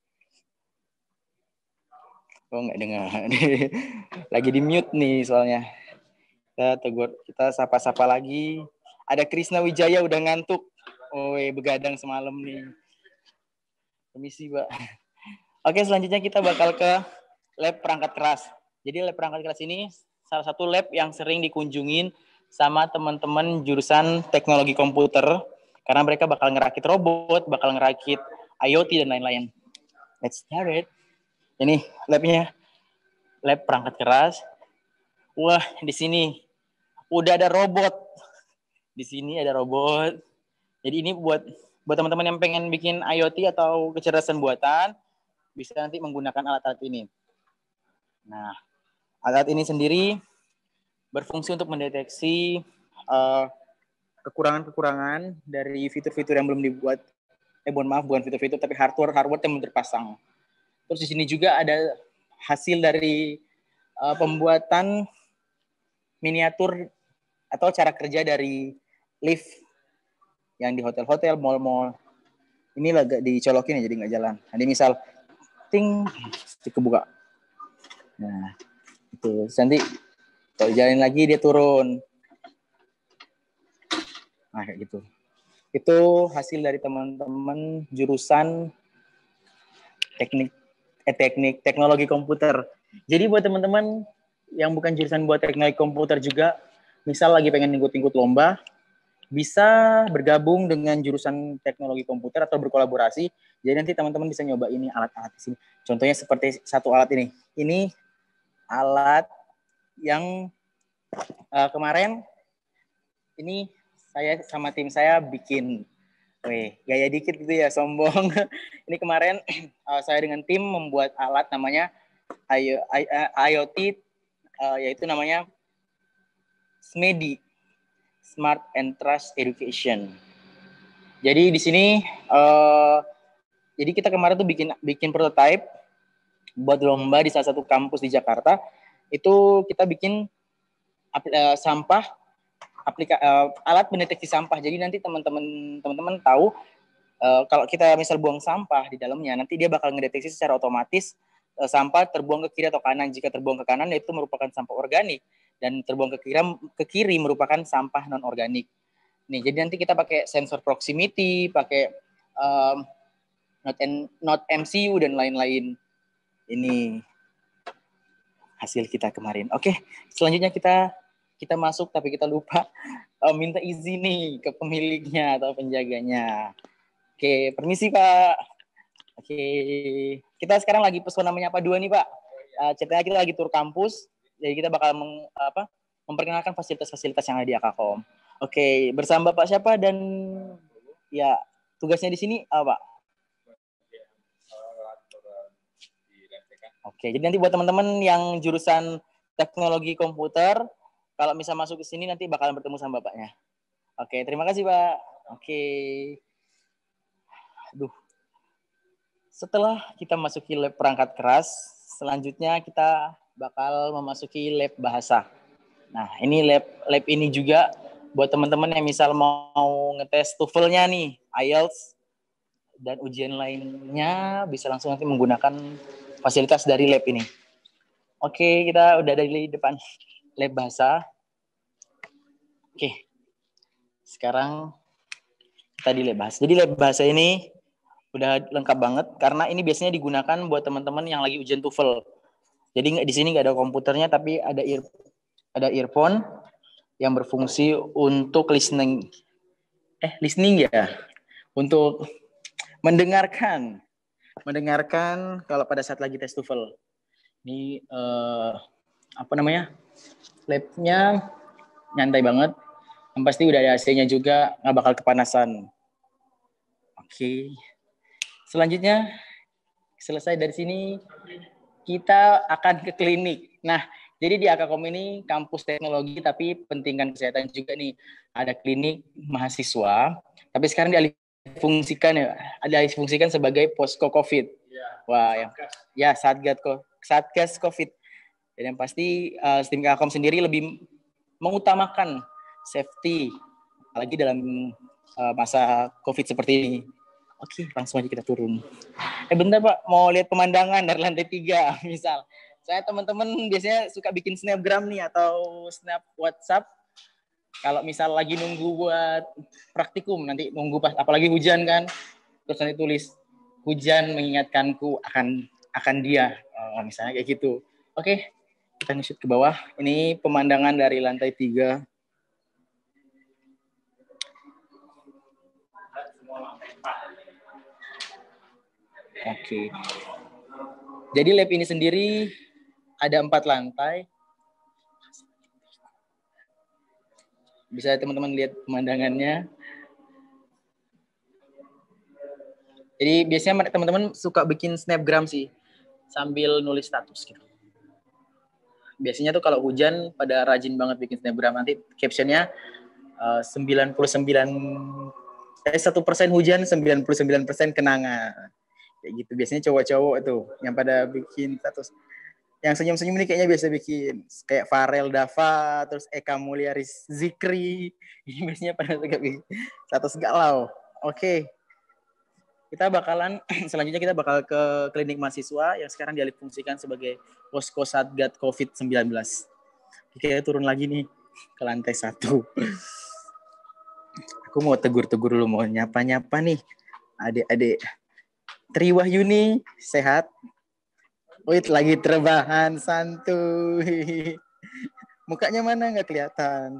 Oh, enggak dengar. Lagi di mute nih soalnya. Kita sapa-sapa lagi. Ada Krisna Wijaya udah ngantuk. Oh, begadang semalam nih. Permisi, Pak. Oke, selanjutnya kita bakal ke lab perangkat keras. Jadi lab perangkat keras ini salah satu lab yang sering dikunjungin sama teman-teman jurusan teknologi komputer karena mereka bakal ngerakit robot, bakal ngerakit IoT dan lain-lain. Let's start it. Ini labnya, lab perangkat keras. Wah, di sini udah ada robot. Di sini ada robot. Jadi ini buat teman-teman yang pengen bikin IoT atau kecerdasan buatan, bisa nanti menggunakan alat-alat ini. Nah, alat ini sendiri berfungsi untuk mendeteksi kekurangan-kekurangan dari fitur-fitur yang belum dibuat Mohon maaf, bukan fitur-fitur tapi hardware yang terpasang. Terus di sini juga ada hasil dari pembuatan miniatur atau cara kerja dari lift yang di hotel-hotel, mall-mall. Ini agak dicolokin ya, jadi nggak jalan. Jadi misal ting kebuka. Nah, itu nanti kalau jalan lagi dia turun. Nah, kayak gitu. Itu hasil dari teman-teman jurusan teknik teknologi komputer. Jadi buat teman-teman yang bukan jurusan buat teknologi komputer juga, misal lagi pengen ikut-ikut lomba, bisa bergabung dengan jurusan teknologi komputer atau berkolaborasi. Jadi nanti teman-teman bisa nyoba ini alat-alat di sini. Contohnya seperti satu alat ini. Ini alat yang kemarin ini saya sama tim saya bikin. Gaya dikit gitu ya, sombong. Ini kemarin saya dengan tim membuat alat namanya IoT, yaitu namanya SMEDI, Smart and Trust Education. Jadi di sini, jadi kita kemarin tuh bikin prototype buat lomba di salah satu kampus di Jakarta. Itu kita bikin sampah, alat pendeteksi sampah. Jadi nanti teman-teman tahu kalau kita misal buang sampah di dalamnya, nanti dia bakal ngedeteksi secara otomatis sampah terbuang ke kiri atau kanan. Jika terbuang ke kanan itu merupakan sampah organik, dan terbuang ke kiri merupakan sampah non organik. Nih, jadi nanti kita pakai sensor proximity, pakai Node MCU dan lain-lain. Ini hasil kita kemarin. Oke, selanjutnya kita masuk, tapi kita lupa minta izin nih ke pemiliknya atau penjaganya. Oke, permisi Pak. Oke, kita sekarang lagi pesona menyapa 2 nih Pak. Ceritanya kita lagi tur kampus, jadi kita bakal memperkenalkan fasilitas-fasilitas yang ada di AKKOM. Oke, bersama Bapak siapa dan ya tugasnya di sini apa Pak? Oke, jadi nanti buat teman-teman yang jurusan teknologi komputer, kalau bisa masuk ke sini nanti bakalan bertemu sama bapaknya. Oke, terima kasih Pak. Oke. Aduh. Setelah kita masuki lab perangkat keras, selanjutnya kita bakal memasuki lab bahasa. Nah, ini lab ini juga buat teman-teman yang misal mau ngetes TOEFL-nya nih, IELTS dan ujian lainnya, bisa langsung nanti menggunakan fasilitas dari lab ini. Oke, kita udah dari depan lab bahasa. Oke, sekarang kita di lab bahasa. Jadi lab bahasa ini udah lengkap banget karena ini biasanya digunakan buat teman-teman yang lagi ujian TOEFL. Jadi di sini nggak ada komputernya, tapi ada earphone yang berfungsi untuk listening ya, untuk mendengarkan kalau pada saat lagi tes TOEFL. Ini labnya nyantai banget. Yang pasti udah ada AC-nya juga, nggak bakal kepanasan. Oke. Selanjutnya, selesai dari sini, kita akan ke klinik. Nah, jadi di AKKOM ini kampus teknologi, tapi pentingkan kesehatan juga nih. Ada klinik mahasiswa, tapi sekarang dialihfungsikan sebagai posko COVID. Wah, ya Satgas COVID. Dan yang pasti tim AKKOM sendiri lebih mengutamakan safety, apalagi dalam masa COVID seperti ini. Oke, langsung aja kita turun. Bentar Pak, mau lihat pemandangan dari lantai 3 misal. Saya teman-teman biasanya suka bikin snapgram nih atau snap WhatsApp. Kalau misal lagi nunggu buat praktikum, nanti nunggu pas apalagi hujan kan, terus nanti tulis hujan mengingatkanku akan dia, misalnya kayak gitu. Oke, kita nyusut ke bawah. Ini pemandangan dari lantai 3. Oke. Jadi lab ini sendiri ada 4 lantai. Bisa teman-teman lihat pemandangannya. Jadi biasanya teman-teman suka bikin snapgram sih sambil nulis status gitu. Biasanya tuh kalau hujan pada rajin banget bikin snapgram, nanti captionnya 99 1% hujan, 99% kenangan. Kayak gitu. Biasanya cowok-cowok tuh yang pada bikin status. Yang senyum-senyum ini kayaknya biasa bikin kayak Farel Dava, terus Eka Mulia Zikri. Ini biasanya pada bikin status galau. Oke. Kita bakalan selanjutnya kita bakal ke klinik mahasiswa yang sekarang dialihfungsikan sebagai posko Satgas COVID-19. Kita turun lagi nih ke lantai 1. Aku mau tegur-tegur dulu, mau nyapa-nyapa nih adik-adik. Tri Wahyuni sehat? Wait, lagi terbahan santuy. Mukanya mana nggak kelihatan.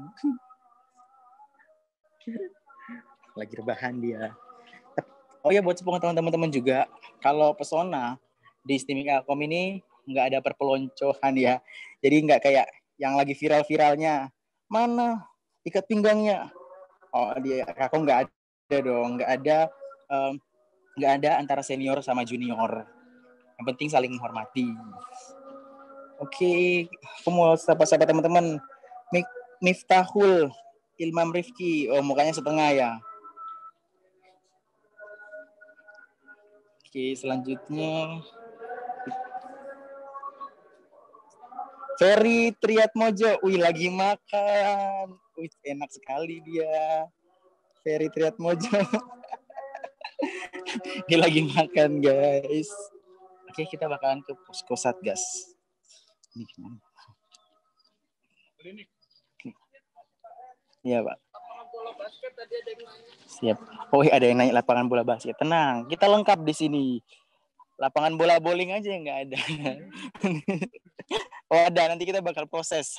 Lagi rebahan dia. Oh ya, buat sepengetahuan teman-teman juga, kalau pesona di Stimika.com ini nggak ada perpeloncoan ya. Jadi nggak kayak yang lagi viral-viralnya. Mana ikat pinggangnya? Oh, dia aku nggak ada dong, nggak ada antara senior sama junior. Yang penting saling menghormati. Oke, aku mau sapa-sapa teman-teman. Miftahul Ilmam Rifki, oh mukanya setengah ya. Oke, selanjutnya Ferry Triatmojo, wih lagi makan, wih enak sekali dia. Ferry Triatmojo, dia lagi makan guys. Oke, kita bakalan ke posko Satgas. Ini gimana? Iya Pak. Siap. Oh ada yang nanya lapangan bola basket. Tenang, kita lengkap di sini. Lapangan bola bowling aja yang nggak ada. Oh ada, nanti kita bakal proses.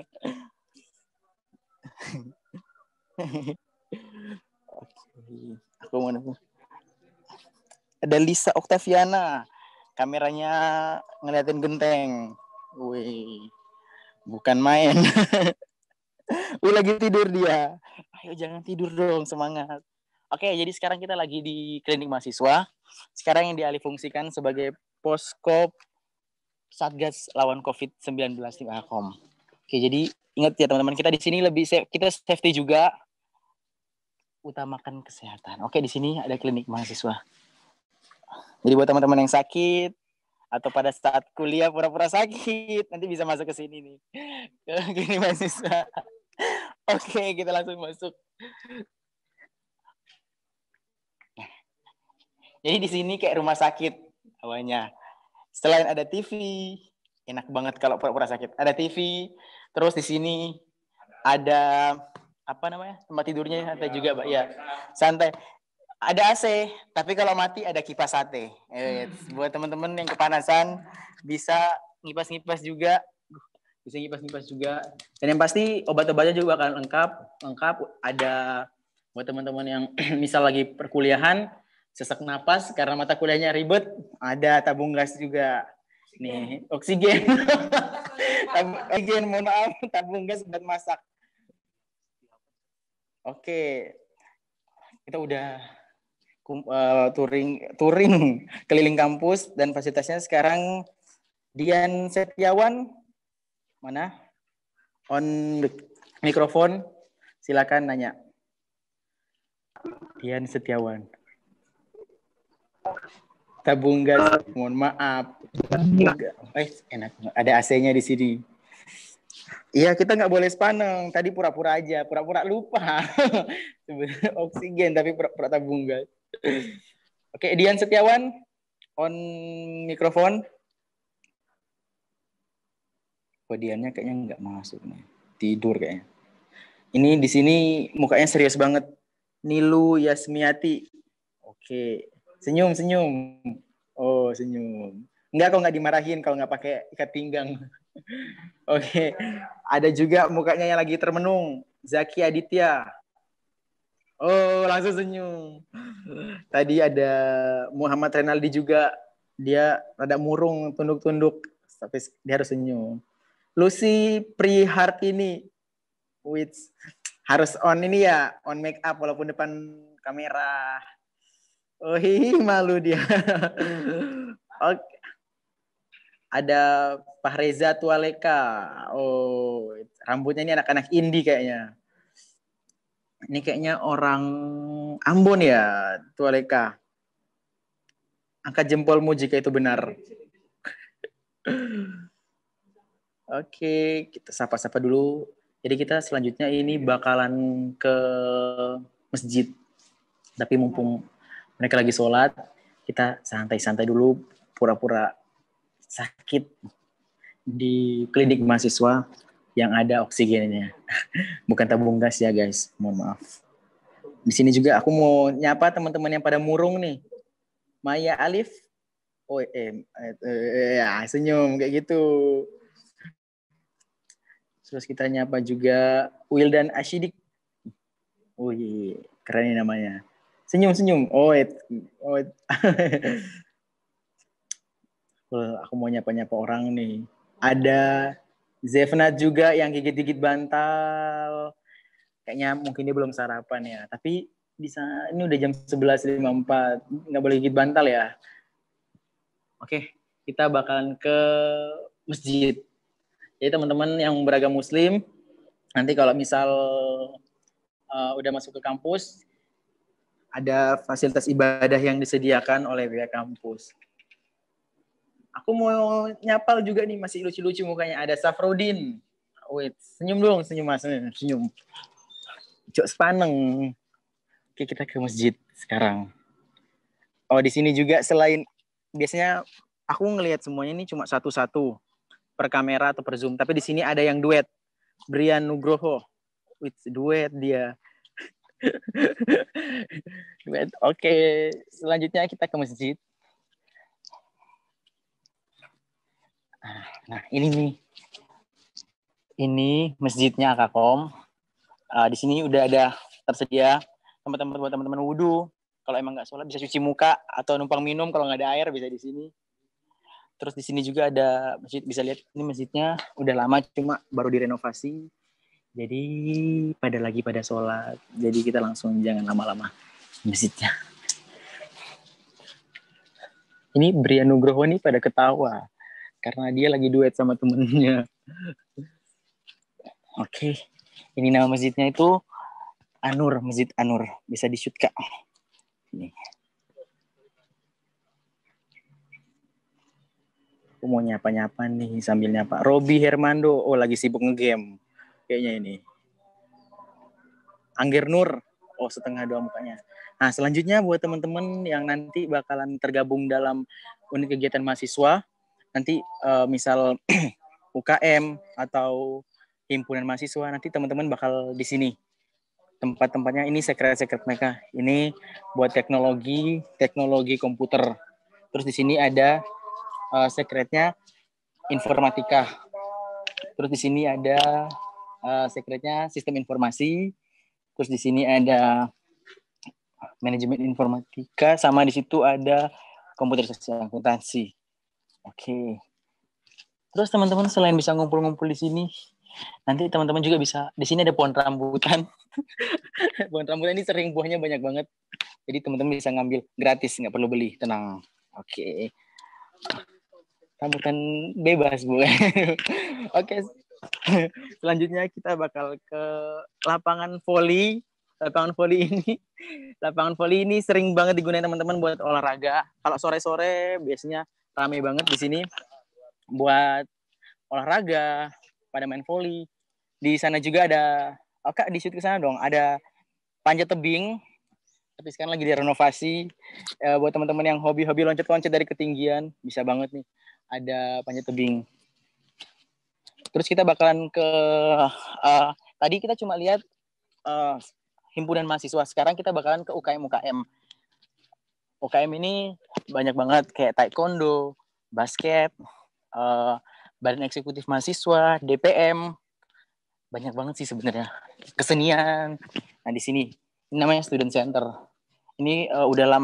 Oke. Aku mau nanya. Ada Lisa Oktaviana. Kameranya ngeliatin genteng. Wih. Bukan main. Wih lagi tidur dia. Ayo jangan tidur dong, semangat. Oke, jadi sekarang kita lagi di klinik mahasiswa. Sekarang yang dialihfungsikan sebagai posko Satgas lawan COVID-19 di Akom. Oke, jadi ingat ya teman-teman, kita di sini lebih kita safety juga, utamakan kesehatan. Oke, di sini ada klinik mahasiswa. Jadi buat teman-teman yang sakit atau pada saat kuliah pura-pura sakit, nanti bisa masuk ke sini nih. Ke klinik mahasiswa. Oke, kita langsung masuk. Jadi di sini kayak rumah sakit awalnya. Selain ada TV, enak banget kalau pura-pura sakit. Ada TV, terus di sini ada apa namanya? Tempat tidurnya santai juga, Pak. Ya, santai. Ada AC, tapi kalau mati ada kipas sate. Buat teman-teman yang kepanasan bisa ngipas-ngipas juga. Bisa ngipas-ngipas juga. Dan yang pasti obat-obatnya juga akan lengkap. Ada buat teman-teman yang misal lagi perkuliahan, sesak napas karena mata kuliahnya ribet, ada tabung gas juga. Nih, oksigen. Oksigen, mohon maaf, tabung gas buat masak. Oke. Kita udah touring keliling kampus dan fasilitasnya. Sekarang Dian Setiawan mana? On mikrofon. Silakan nanya. Dian Setiawan. Tabung gas, mohon maaf. Enak, ada AC-nya di sini. Iya, kita nggak boleh sepaneng. Tadi pura-pura aja, pura-pura lupa. Sebenarnya oksigen, tapi pura-pura tabung gas. Oke, Dian Setiawan, on mikrofon. Oh, Diannya kayaknya nggak masuk nih, tidur kayaknya. Ini di sini mukanya serius banget. Nilu Yasmiati. Oke. Senyum. Oh, senyum. Enggak, kok nggak dimarahin kalau nggak pakai ikat pinggang. Oke. Ada juga mukanya yang lagi termenung. Zaki Aditya. Oh, langsung senyum. Tadi ada Muhammad Renaldi juga. Dia rada murung, tunduk-tunduk. Tapi dia harus senyum. Lucy Prihartini. Which harus on ini ya, on make up walaupun depan kamera. Oh, malu dia. Oke. Ada Pak Reza Tualeka. Oh, rambutnya ini anak-anak indie kayaknya. Ini kayaknya orang Ambon ya, Tualeka. Angkat jempolmu jika itu benar. Oke, kita sapa-sapa dulu. Jadi kita selanjutnya ini bakalan ke masjid. Tapi mumpung mereka lagi sholat, kita santai-santai dulu, pura-pura sakit di klinik mahasiswa yang ada oksigennya. Bukan tabung gas ya guys, mohon maaf. Di sini juga aku mau nyapa teman-teman yang pada murung nih. Maya Alif, ya senyum kayak gitu. Terus kita nyapa juga Wildan Ashidik. Wih, keren ini namanya. Senyum. Aku mau nyapa-nyapa orang nih. Ada Zevnat juga yang gigit-gigit bantal. Kayaknya mungkin dia belum sarapan ya. Tapi di sana ini udah jam 11.54. Nggak boleh gigit bantal ya. Oke, kita bakalan ke masjid. Jadi teman-teman yang beragam muslim, nanti kalau misal udah masuk ke kampus, ada fasilitas ibadah yang disediakan oleh pihak kampus. Aku mau nyapal juga nih, masih lucu-lucu mukanya. Ada Safrudin. Wait, senyum dong, senyum mas, senyum. Cok sepaneng. Oke, kita ke masjid sekarang. Oh, di sini juga selain biasanya aku ngelihat semuanya ini cuma satu-satu per kamera atau per zoom, tapi di sini ada yang duet. Brian Nugroho. With duet dia. Oke, selanjutnya kita ke masjid. Nah, ini nih. Ini masjidnya Akakom. Di sini udah ada tersedia tempat-tempat buat teman-teman wudhu. Kalau emang nggak sholat bisa cuci muka atau numpang minum. Kalau nggak ada air bisa di sini. Terus di sini juga ada masjid, bisa lihat ini masjidnya udah lama cuma baru direnovasi. Jadi pada sholat. Jadi kita langsung jangan lama-lama masjidnya. Ini Brian Nugroho nih pada ketawa karena dia lagi duet sama temennya. Oke, ini nama masjidnya itu Anur, Masjid Anur. Bisa di-shoot Kak. Ini. Aku mau nyapa-nyapa nih sambil nyapa. Robi Hermando, lagi sibuk nge-game. Kayaknya ini. Angger Nur, setengah dua mukanya. Nah, selanjutnya buat teman-teman yang nanti bakalan tergabung dalam unit kegiatan mahasiswa, nanti misal UKM atau himpunan mahasiswa, nanti teman-teman bakal di sini. Tempat-tempatnya ini sekret-sekret mereka. Ini buat teknologi komputer. Terus di sini ada sekretnya informatika. Terus di sini ada sekretnya sistem informasi. Terus di sini ada manajemen informatika, sama di situ ada komputerisasi akuntansi. Oke. Terus teman-teman selain bisa ngumpul-ngumpul di sini, nanti teman-teman juga bisa, di sini ada pohon rambutan. Pohon rambutan ini sering buahnya banyak banget. Jadi teman-teman bisa ngambil gratis, nggak perlu beli, tenang. Oke. Rambutan bebas, Bu. Oke. Selanjutnya kita bakal ke lapangan voli. Lapangan voli ini sering banget digunakan teman-teman buat olahraga. Kalau sore-sore biasanya rame banget di sini buat olahraga, pada main voli. Di sana juga ada, Kak, di shoot ke sana dong. Ada panjat tebing, tapi sekarang lagi direnovasi. Buat teman-teman yang hobi-hobi loncat-loncat dari ketinggian, bisa banget nih. Ada panjat tebing. Terus kita bakalan ke tadi kita cuma lihat himpunan mahasiswa. Sekarang kita bakalan ke UKM. UKM ini banyak banget kayak taekwondo, basket, badan eksekutif mahasiswa, DPM. Banyak banget sih sebenarnya. Kesenian. Nah, di sini ini namanya student center. Ini udah lama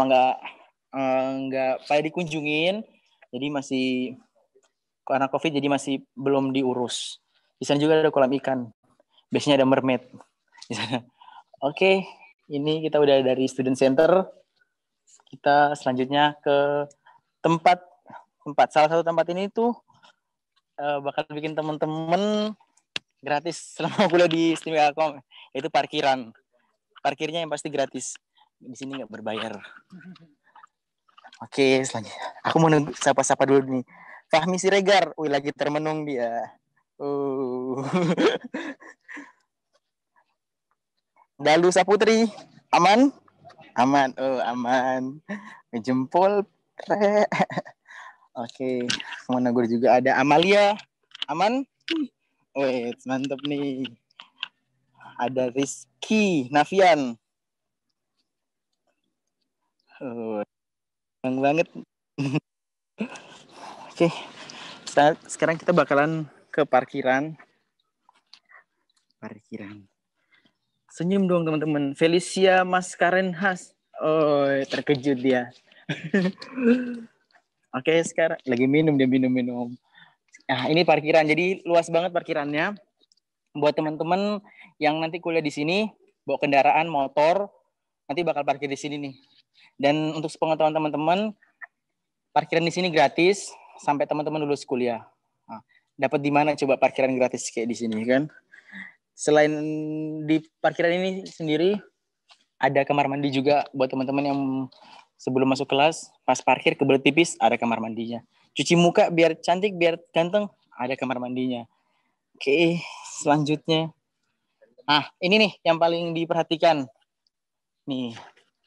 nggak pada dikunjungin. Jadi masih karena COVID jadi masih belum diurus. Di sana juga ada kolam ikan. Biasanya ada mermaid di sana. Oke, ini kita udah dari student center. Kita selanjutnya ke tempat. Salah satu tempat ini tuh bakal bikin teman-teman gratis selama kuliah di STIM Telkom, yaitu parkiran. Parkirnya yang pasti gratis. Di sini nggak berbayar. Oke, selanjutnya. Aku mau nunggu sapa-sapa dulu nih. Fahmi Siregar. Wih, lagi termenung dia. Dalu Saputri. Aman? Aman. Aman. Jempol. Oke. Mau negur juga ada Amalia. Aman? Wih, mantep nih. Ada Rizky Nafian. Senang banget. Oke. Sekarang kita bakalan ke parkiran. Senyum dong teman-teman. Felicia Maskarenhas. Oh, terkejut dia. Oke, sekarang lagi minum. Nah, ini parkiran. Jadi luas banget parkirannya. Buat teman-teman yang nanti kuliah di sini, bawa kendaraan, motor, nanti bakal parkir di sini nih. Dan untuk sepengetahuan teman-teman, parkiran di sini gratis sampai teman-teman lulus kuliah. Nah, dapat di mana coba parkiran gratis kayak di sini kan? Selain di parkiran ini sendiri, ada kamar mandi juga buat teman-teman yang sebelum masuk kelas, pas parkir kebelet pipis, ada kamar mandinya. Cuci muka biar cantik, biar ganteng, ada kamar mandinya. Oke, selanjutnya. Nah, ini nih yang paling diperhatikan. Nih.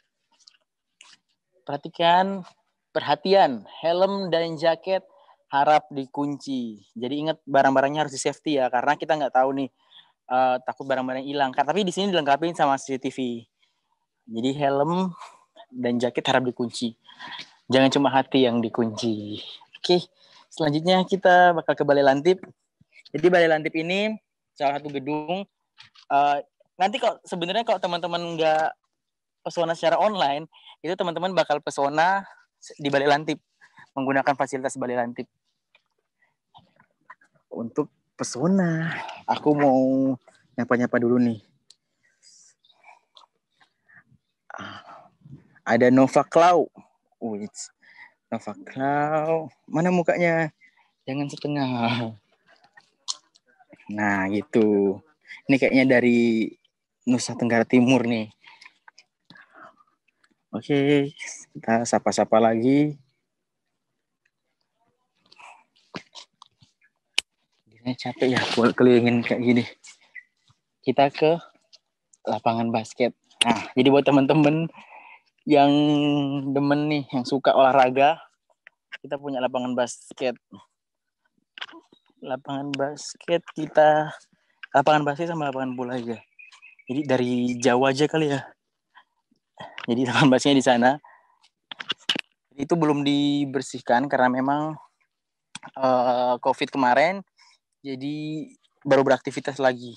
Perhatian, helm dan jaket harap dikunci. Jadi ingat barang-barangnya harus di safety ya, karena kita nggak tahu nih, takut barang-barang hilang. Tapi di sini dilengkapi sama CCTV. Jadi helm dan jaket harap dikunci. Jangan cuma hati yang dikunci. Oke, selanjutnya kita bakal ke Balai Lantip. Jadi Balai Lantip ini salah satu gedung. Nanti sebenarnya kalau teman-teman nggak pesona secara online, itu teman-teman bakal pesona di Balai Lantip, menggunakan fasilitas Balai Lantip. Untuk pesona, aku mau nyapa-nyapa dulu nih. Ada Nova Clau. Nova Clau. Mana mukanya? Jangan setengah. Nah, gitu. Ini kayaknya dari Nusa Tenggara Timur nih. Oke, kita sapa-sapa lagi. Ini capek ya, kelilingin kayak gini. Kita ke lapangan basket. Nah, jadi buat teman-teman yang demen nih, yang suka olahraga, kita punya lapangan basket. Lapangan basket sama lapangan bola aja. Jadi dari Jawa aja kali ya. Jadi lapangan basketnya di sana. Itu belum dibersihkan karena memang COVID kemarin. Jadi baru beraktivitas lagi.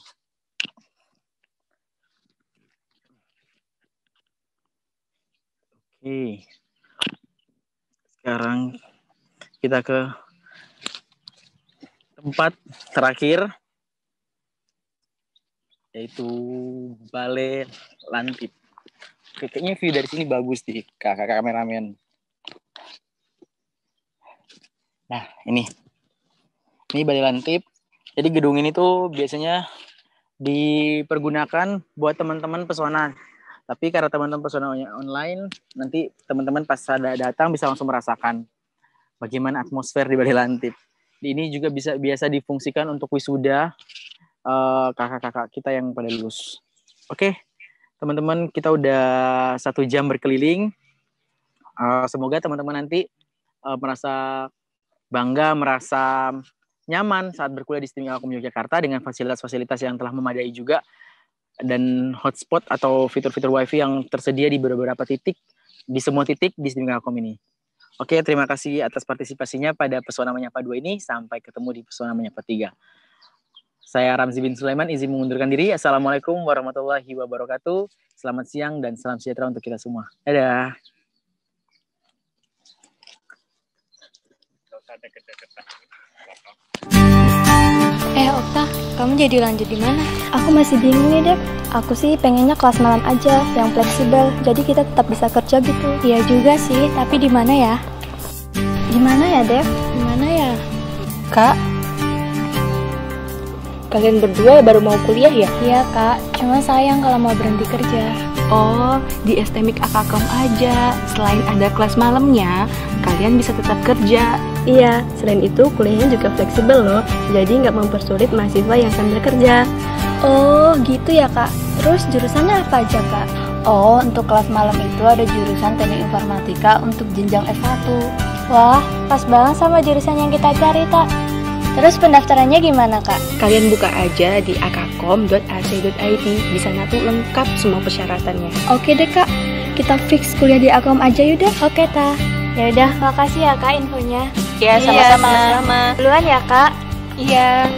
Oke. Sekarang kita ke tempat terakhir, yaitu Balai Lantip. Kayaknya view dari sini bagus nih, kakak kameramen. Nah, ini Balai Lantip. Jadi gedung ini tuh biasanya dipergunakan buat teman-teman pesona. Tapi karena teman-teman pesonanya online, nanti teman-teman pas datang bisa langsung merasakan bagaimana atmosfer di Balai Lantip. Ini juga biasa difungsikan untuk wisuda kakak-kakak kita yang pada lulus. Oke, teman-teman, kita udah 1 jam berkeliling. Semoga teman-teman nanti merasa bangga, merasa nyaman saat berkuliah di Istimewa Ilkom Yogyakarta dengan fasilitas-fasilitas yang telah memadai juga, dan hotspot atau fitur-fitur wifi yang tersedia di beberapa titik, di semua titik di Istimewa Ilkom ini. Oke, terima kasih atas partisipasinya pada Pesona Menyapa 2 ini. Sampai ketemu di Pesona Menyapa 3. Saya Ramzi bin Sulaiman, izin mengundurkan diri. Assalamualaikum warahmatullahi wabarakatuh. Selamat siang dan salam sejahtera untuk kita semua. Dadah. Okta, kamu jadi lanjut di mana? Aku masih bingung nih, Dep. Aku sih pengennya kelas malam aja, yang fleksibel, jadi kita tetap bisa kerja gitu. Iya juga sih, tapi di mana ya? Di mana ya, Dep? Di mana ya? Kak, kalian berdua baru mau kuliah ya? Iya, Kak. Cuma sayang kalau mau berhenti kerja. Oh, di STMIK Akakom aja. Selain ada kelas malamnya, kalian bisa tetap kerja. Iya, selain itu kuliahnya juga fleksibel loh, jadi nggak mempersulit mahasiswa yang sambil kerja. Oh, gitu ya Kak. Terus jurusannya apa aja Kak? Oh, untuk kelas malam itu ada jurusan Teknik Informatika untuk jenjang S1. Wah, pas banget sama jurusan yang kita cari, Tak. Terus pendaftarannya gimana, Kak? Kalian buka aja di akakom.ac.id. Di sana tuh lengkap semua persyaratannya. Oke deh, Kak. Kita fix kuliah di Akom aja yaudah. Oke, Ta. Ya udah, makasih ya, Kak, infonya. Ya, sama-sama. Duluan ya, Kak. Iya.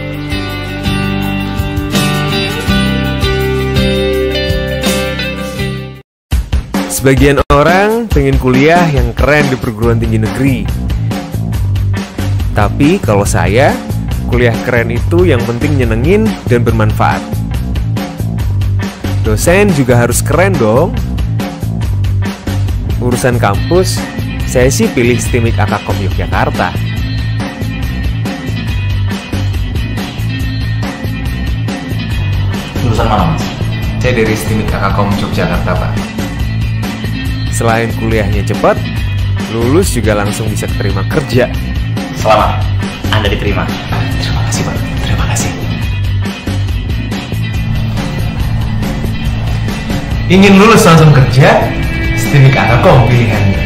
Sebagian orang pengen kuliah yang keren di perguruan tinggi negeri. Tapi kalau saya, kuliah keren itu yang penting nyenengin dan bermanfaat. Dosen juga harus keren dong. Urusan kampus, saya sih pilih STMIK Akakom Yogyakarta. Lulusan mana, Mas? Saya dari STMIK Akakom Yogyakarta, Pak. Selain kuliahnya cepat, lulus juga langsung bisa terima kerja. Selamat, Anda diterima. Terima kasih, Pak. Terima kasih. Ingin lulus langsung kerja? STMIK Akakom pilihannya.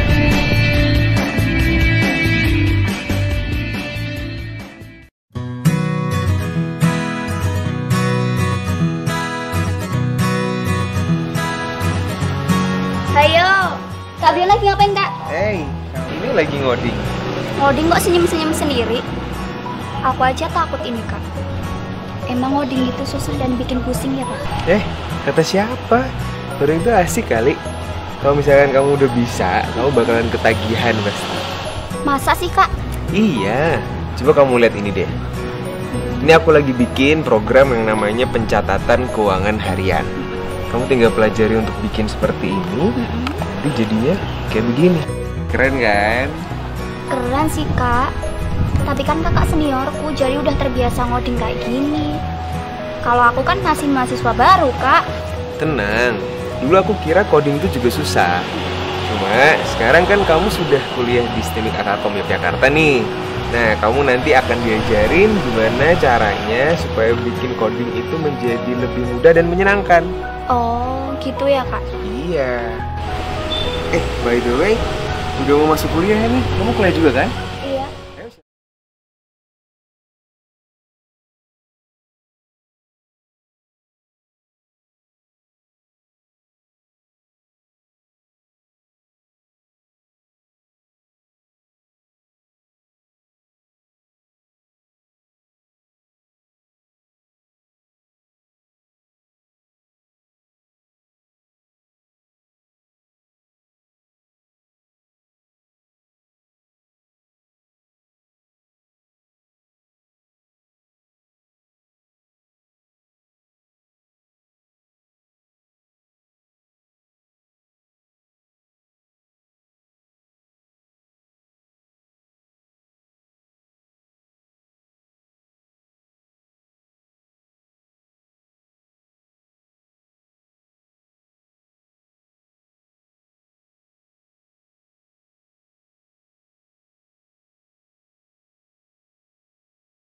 Ayo, Kak Bella lagi ngapain, Kak? Hey, ini lagi ngoding. Ngoding kok senyum-senyum sendiri? Aku aja takut ini, Kak. Emang ngoding itu susah dan bikin pusing ya, Kak? Kata siapa? Baru itu asik kali. Kalau misalkan kamu udah bisa, kamu bakalan ketagihan pasti. Masa sih, Kak? Iya, coba kamu lihat ini deh. Ini aku lagi bikin program yang namanya pencatatan keuangan harian. Kamu tinggal pelajari untuk bikin seperti ini, nanti jadinya kayak begini. Keren kan? Keren sih, Kak. Tapi kan kakak seniorku, jadi udah terbiasa ngoding kayak gini. Kalau aku kan masih mahasiswa baru, Kak. Tenang, dulu aku kira coding itu juga susah. Cuma sekarang kan kamu sudah kuliah di STMIK Akakom Yogyakarta nih. Nah, kamu nanti akan diajarin gimana caranya supaya bikin coding itu menjadi lebih mudah dan menyenangkan. Oh, gitu ya, Kak? Iya. By the way, udah mau masuk kuliah nih. Kamu kuliah juga kan?